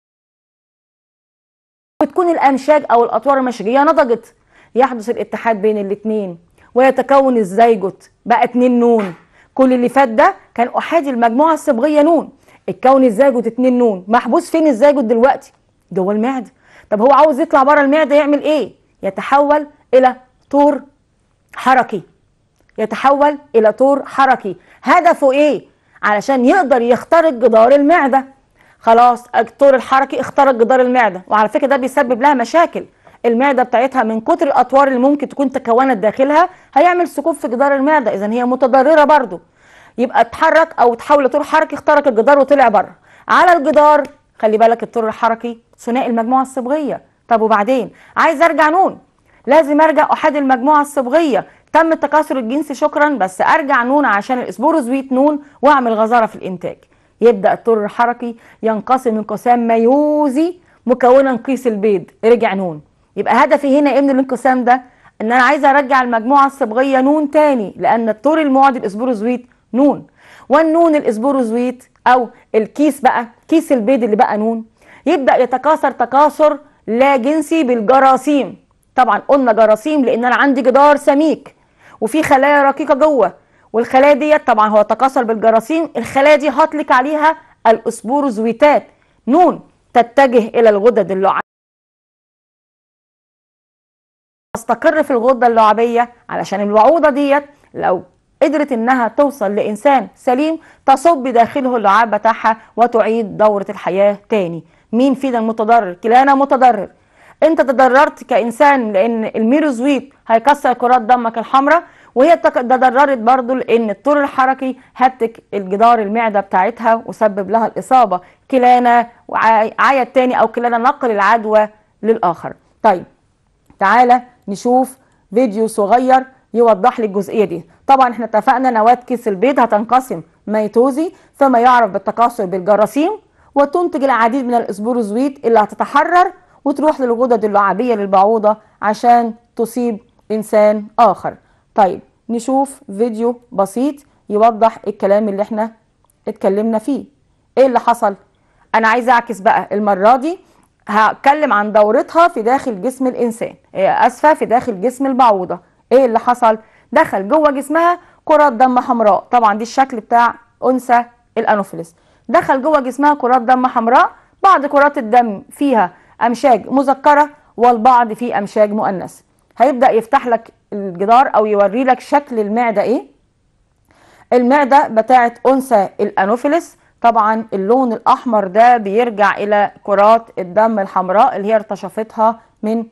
وتكون الامشاج او الاطوار المشيجيه نضجت. يحدث الاتحاد بين الاثنين ويتكون الزيجوت، بقى 2 نون. كل اللي فات ده كان احادي المجموعه الصبغيه نون، اتكون الزيجوت 2 نون. محبوس فين الزيجوت دلوقتي؟ جوه المعده. طب هو عاوز يطلع بره المعده يعمل ايه؟ يتحول الى طور حركي، يتحول الى طور حركي. هدفه ايه؟ علشان يقدر يخترق جدار المعده. خلاص الطور الحركي اخترق جدار المعده، وعلى فكره ده بيسبب لها مشاكل. المعده بتاعتها من كتر الاطوار اللي ممكن تكون تكونت داخلها هيعمل ثقوب في جدار المعده، اذا هي متضرره برضو. يبقى اتحرك او تحول لطور حركي، اخترق الجدار وطلع بره. على الجدار خلي بالك الطور الحركي ثنائي المجموعه الصبغيه. طب وبعدين عايز ارجع نون، لازم ارجع احادي المجموعه الصبغيه. تم التكاثر الجنسي شكرا، بس ارجع نون عشان الاسبوروزويت نون واعمل غزاره في الانتاج. يبدا الطور الحركي ينقسم انقسام ميوزي مكونا قيس البيض، رجع نون. يبقى هدفي هنا ايه من الانقسام ده؟ ان انا عايزه ارجع المجموعه الصبغيه نون تاني، لان الطور المعدي الاسبوروزويت نون، والنون الاسبوروزويت او الكيس بقى كيس البيض اللي بقى نون يبدا يتكاثر تكاثر لا جنسي بالجراثيم. طبعا قلنا جراثيم لان انا عندي جدار سميك وفي خلايا رقيقه جوه، والخلايا ديت طبعا هو تكاثر بالجراثيم. الخلايا دي هطلق عليها الاسبوروزويتات نون، تتجه الى الغدد اللعابيه، تستقر في الغده اللعابيه، علشان الوعوضه ديت لو قدرت انها توصل لانسان سليم تصب داخله اللعاب بتاعها وتعيد دوره الحياه تاني. مين فينا المتضرر؟ كلانا متضرر. انت تضررت كانسان لان الميروزويت هيكسر كرات دمك الحمراء، وهي تضررت برضو لان الطور الحركي هتك الجدار المعده بتاعتها وسبب لها الاصابه. كلانا عيا تاني او كلانا نقل العدوى للاخر. طيب تعالى نشوف فيديو صغير يوضح لي الجزئيه دي. طبعا احنا اتفقنا نواه كيس البيض هتنقسم ميتوزي فيما يعرف بالتكاثر بالجراثيم، وتنتج العديد من الاسبوروزويت اللي هتتحرر وتروح للغدد اللعابيه للبعوضه عشان تصيب انسان اخر. طيب نشوف فيديو بسيط يوضح الكلام اللي احنا اتكلمنا فيه. ايه اللي حصل؟ انا عايزه اعكس بقى المره دي، هتكلم عن دورتها في داخل جسم الانسان، اسفه في داخل جسم البعوضه. ايه اللي حصل؟ دخل جوه جسمها كرات دم حمراء، طبعا دي الشكل بتاع انثى الانوفيلس. دخل جوه جسمها كرات دم حمراء، بعض كرات الدم فيها امشاج مذكره والبعض فيه امشاج مؤنث. هيبدا يفتح لك الجدار او يوري لك شكل المعده ايه. المعده بتاعت انثى الانوفيلس، طبعا اللون الاحمر ده بيرجع الى كرات الدم الحمراء اللي هي ارتشفتها من.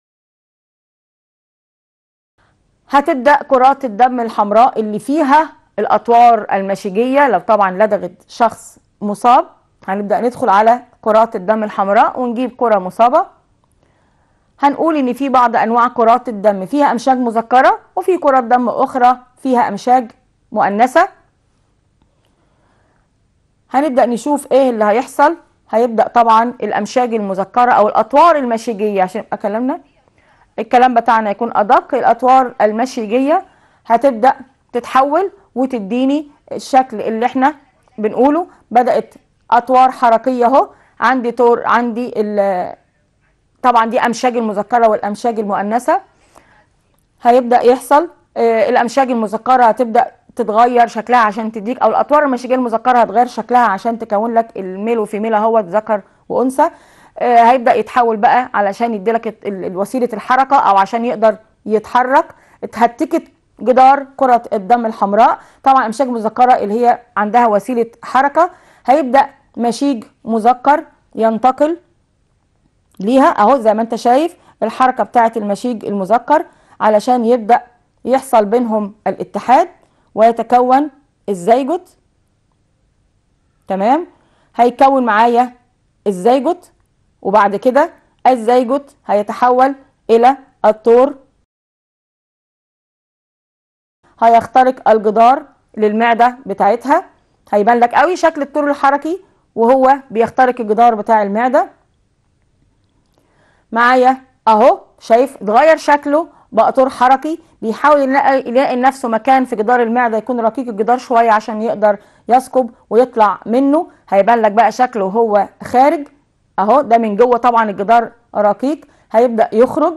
هتبدا كرات الدم الحمراء اللي فيها الاطوار المشيجيه لو طبعا لدغت شخص مصاب، هنبدا ندخل على كرات الدم الحمراء ونجيب كره مصابه. هنقول ان في بعض انواع كرات الدم فيها امشاج مذكره، وفي كرات دم اخرى فيها امشاج مؤنثه. هنبدا نشوف ايه اللي هيحصل. هيبدا طبعا الامشاج المذكره او الاطوار المشيجيه، عشان يبقى كلامنا الكلام بتاعنا يكون ادق، الاطوار المشيجيه هتبدا تتحول وتديني الشكل اللي احنا بنقوله. بدات اطوار حركيه اهو، عندي طور، عندي طبعا دي امشاج المذكره والامشاج المؤنثه. هيبدا يحصل الامشاج المذكره هتبدا تتغير شكلها عشان تديك، او الاطوار المشيجيه المذكره هتغير شكلها عشان تكون لك الميل وفيميل اهوت، ذكر وانثى. هيبدا يتحول بقى علشان يديلك وسيله الحركه او عشان يقدر يتحرك. اتهتكت جدار كره الدم الحمراء، طبعا امشاج مذكره اللي هي عندها وسيله حركه. هيبدا مشيج مذكر ينتقل ليها اهو زي ما انت شايف الحركه بتاعه المشيج المذكر علشان يبدا يحصل بينهم الاتحاد ويتكون الزيجوت. تمام، هيكون معايا الزيجوت، وبعد كده الزيجوت هيتحول الى الطور، هيخترق الجدار للمعدة بتاعتها. هيبان لك قوي شكل الطور الحركي وهو بيخترق الجدار بتاع المعدة. معايا اهو، شايف اتغير شكله بقى طور حركي، بيحاول يلاقي لنفسه مكان في جدار المعدة يكون رقيق الجدار شوية عشان يقدر يثقب ويطلع منه. هيبان لك بقى شكله وهو خارج اهو، ده من جوه طبعا الجدار رقيق. هيبدأ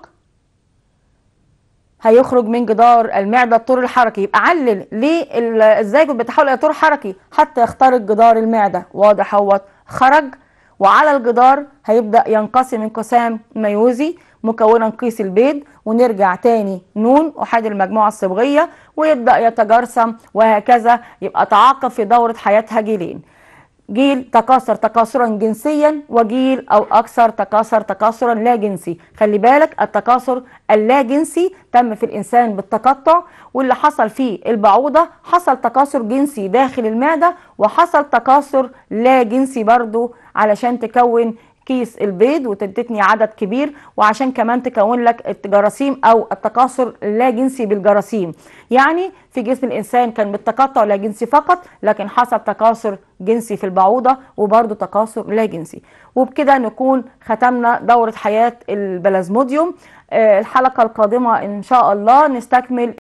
هيخرج من جدار المعدة الطور الحركي. يبقى علل ليه الزيجوت بيتحول الى طور حركي؟ حتى يخترق جدار المعدة. واضح اهوت، خرج وعلى الجدار هيبدأ ينقسم انقسام ميوزي مكونا قيس البيض، ونرجع تاني نون أحاد المجموعة الصبغية، ويبدأ يتجرثم وهكذا. يبقى تعاقب في دورة حياتها جيلين: جيل تكاثر تكاثرا جنسيا، وجيل او اكثر تكاثر تكاثرا لا جنسي. خلي بالك التكاثر اللا جنسي تم في الانسان بالتقطع، واللي حصل فيه البعوضة حصل تكاثر جنسي داخل المعدة، وحصل تكاثر لا جنسي برضو علشان تكون كيس البيض وتنتجني عدد كبير، وعشان كمان تكون لك الجراثيم او التكاثر اللا جنسي بالجراثيم. يعني في جسم الانسان كان بالتقطع لا جنسي فقط، لكن حصل تكاثر جنسي في البعوضة وبرضو تكاثر لا جنسي. وبكده نكون ختمنا دورة حياة البلازموديوم. الحلقة القادمة ان شاء الله نستكمل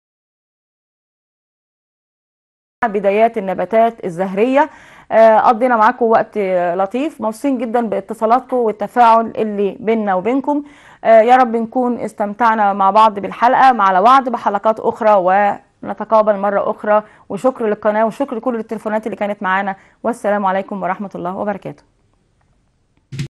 بدايات النباتات الزهرية. قضينا معاكم وقت لطيف، مبسوطين جدا باتصالاتكم والتفاعل اللي بيننا وبينكم. يا رب نكون استمتعنا مع بعض بالحلقة، على وعد بحلقات أخرى ونتقابل مرة أخرى. وشكر للقناة وشكر لكل التليفونات اللي كانت معانا، والسلام عليكم ورحمة الله وبركاته.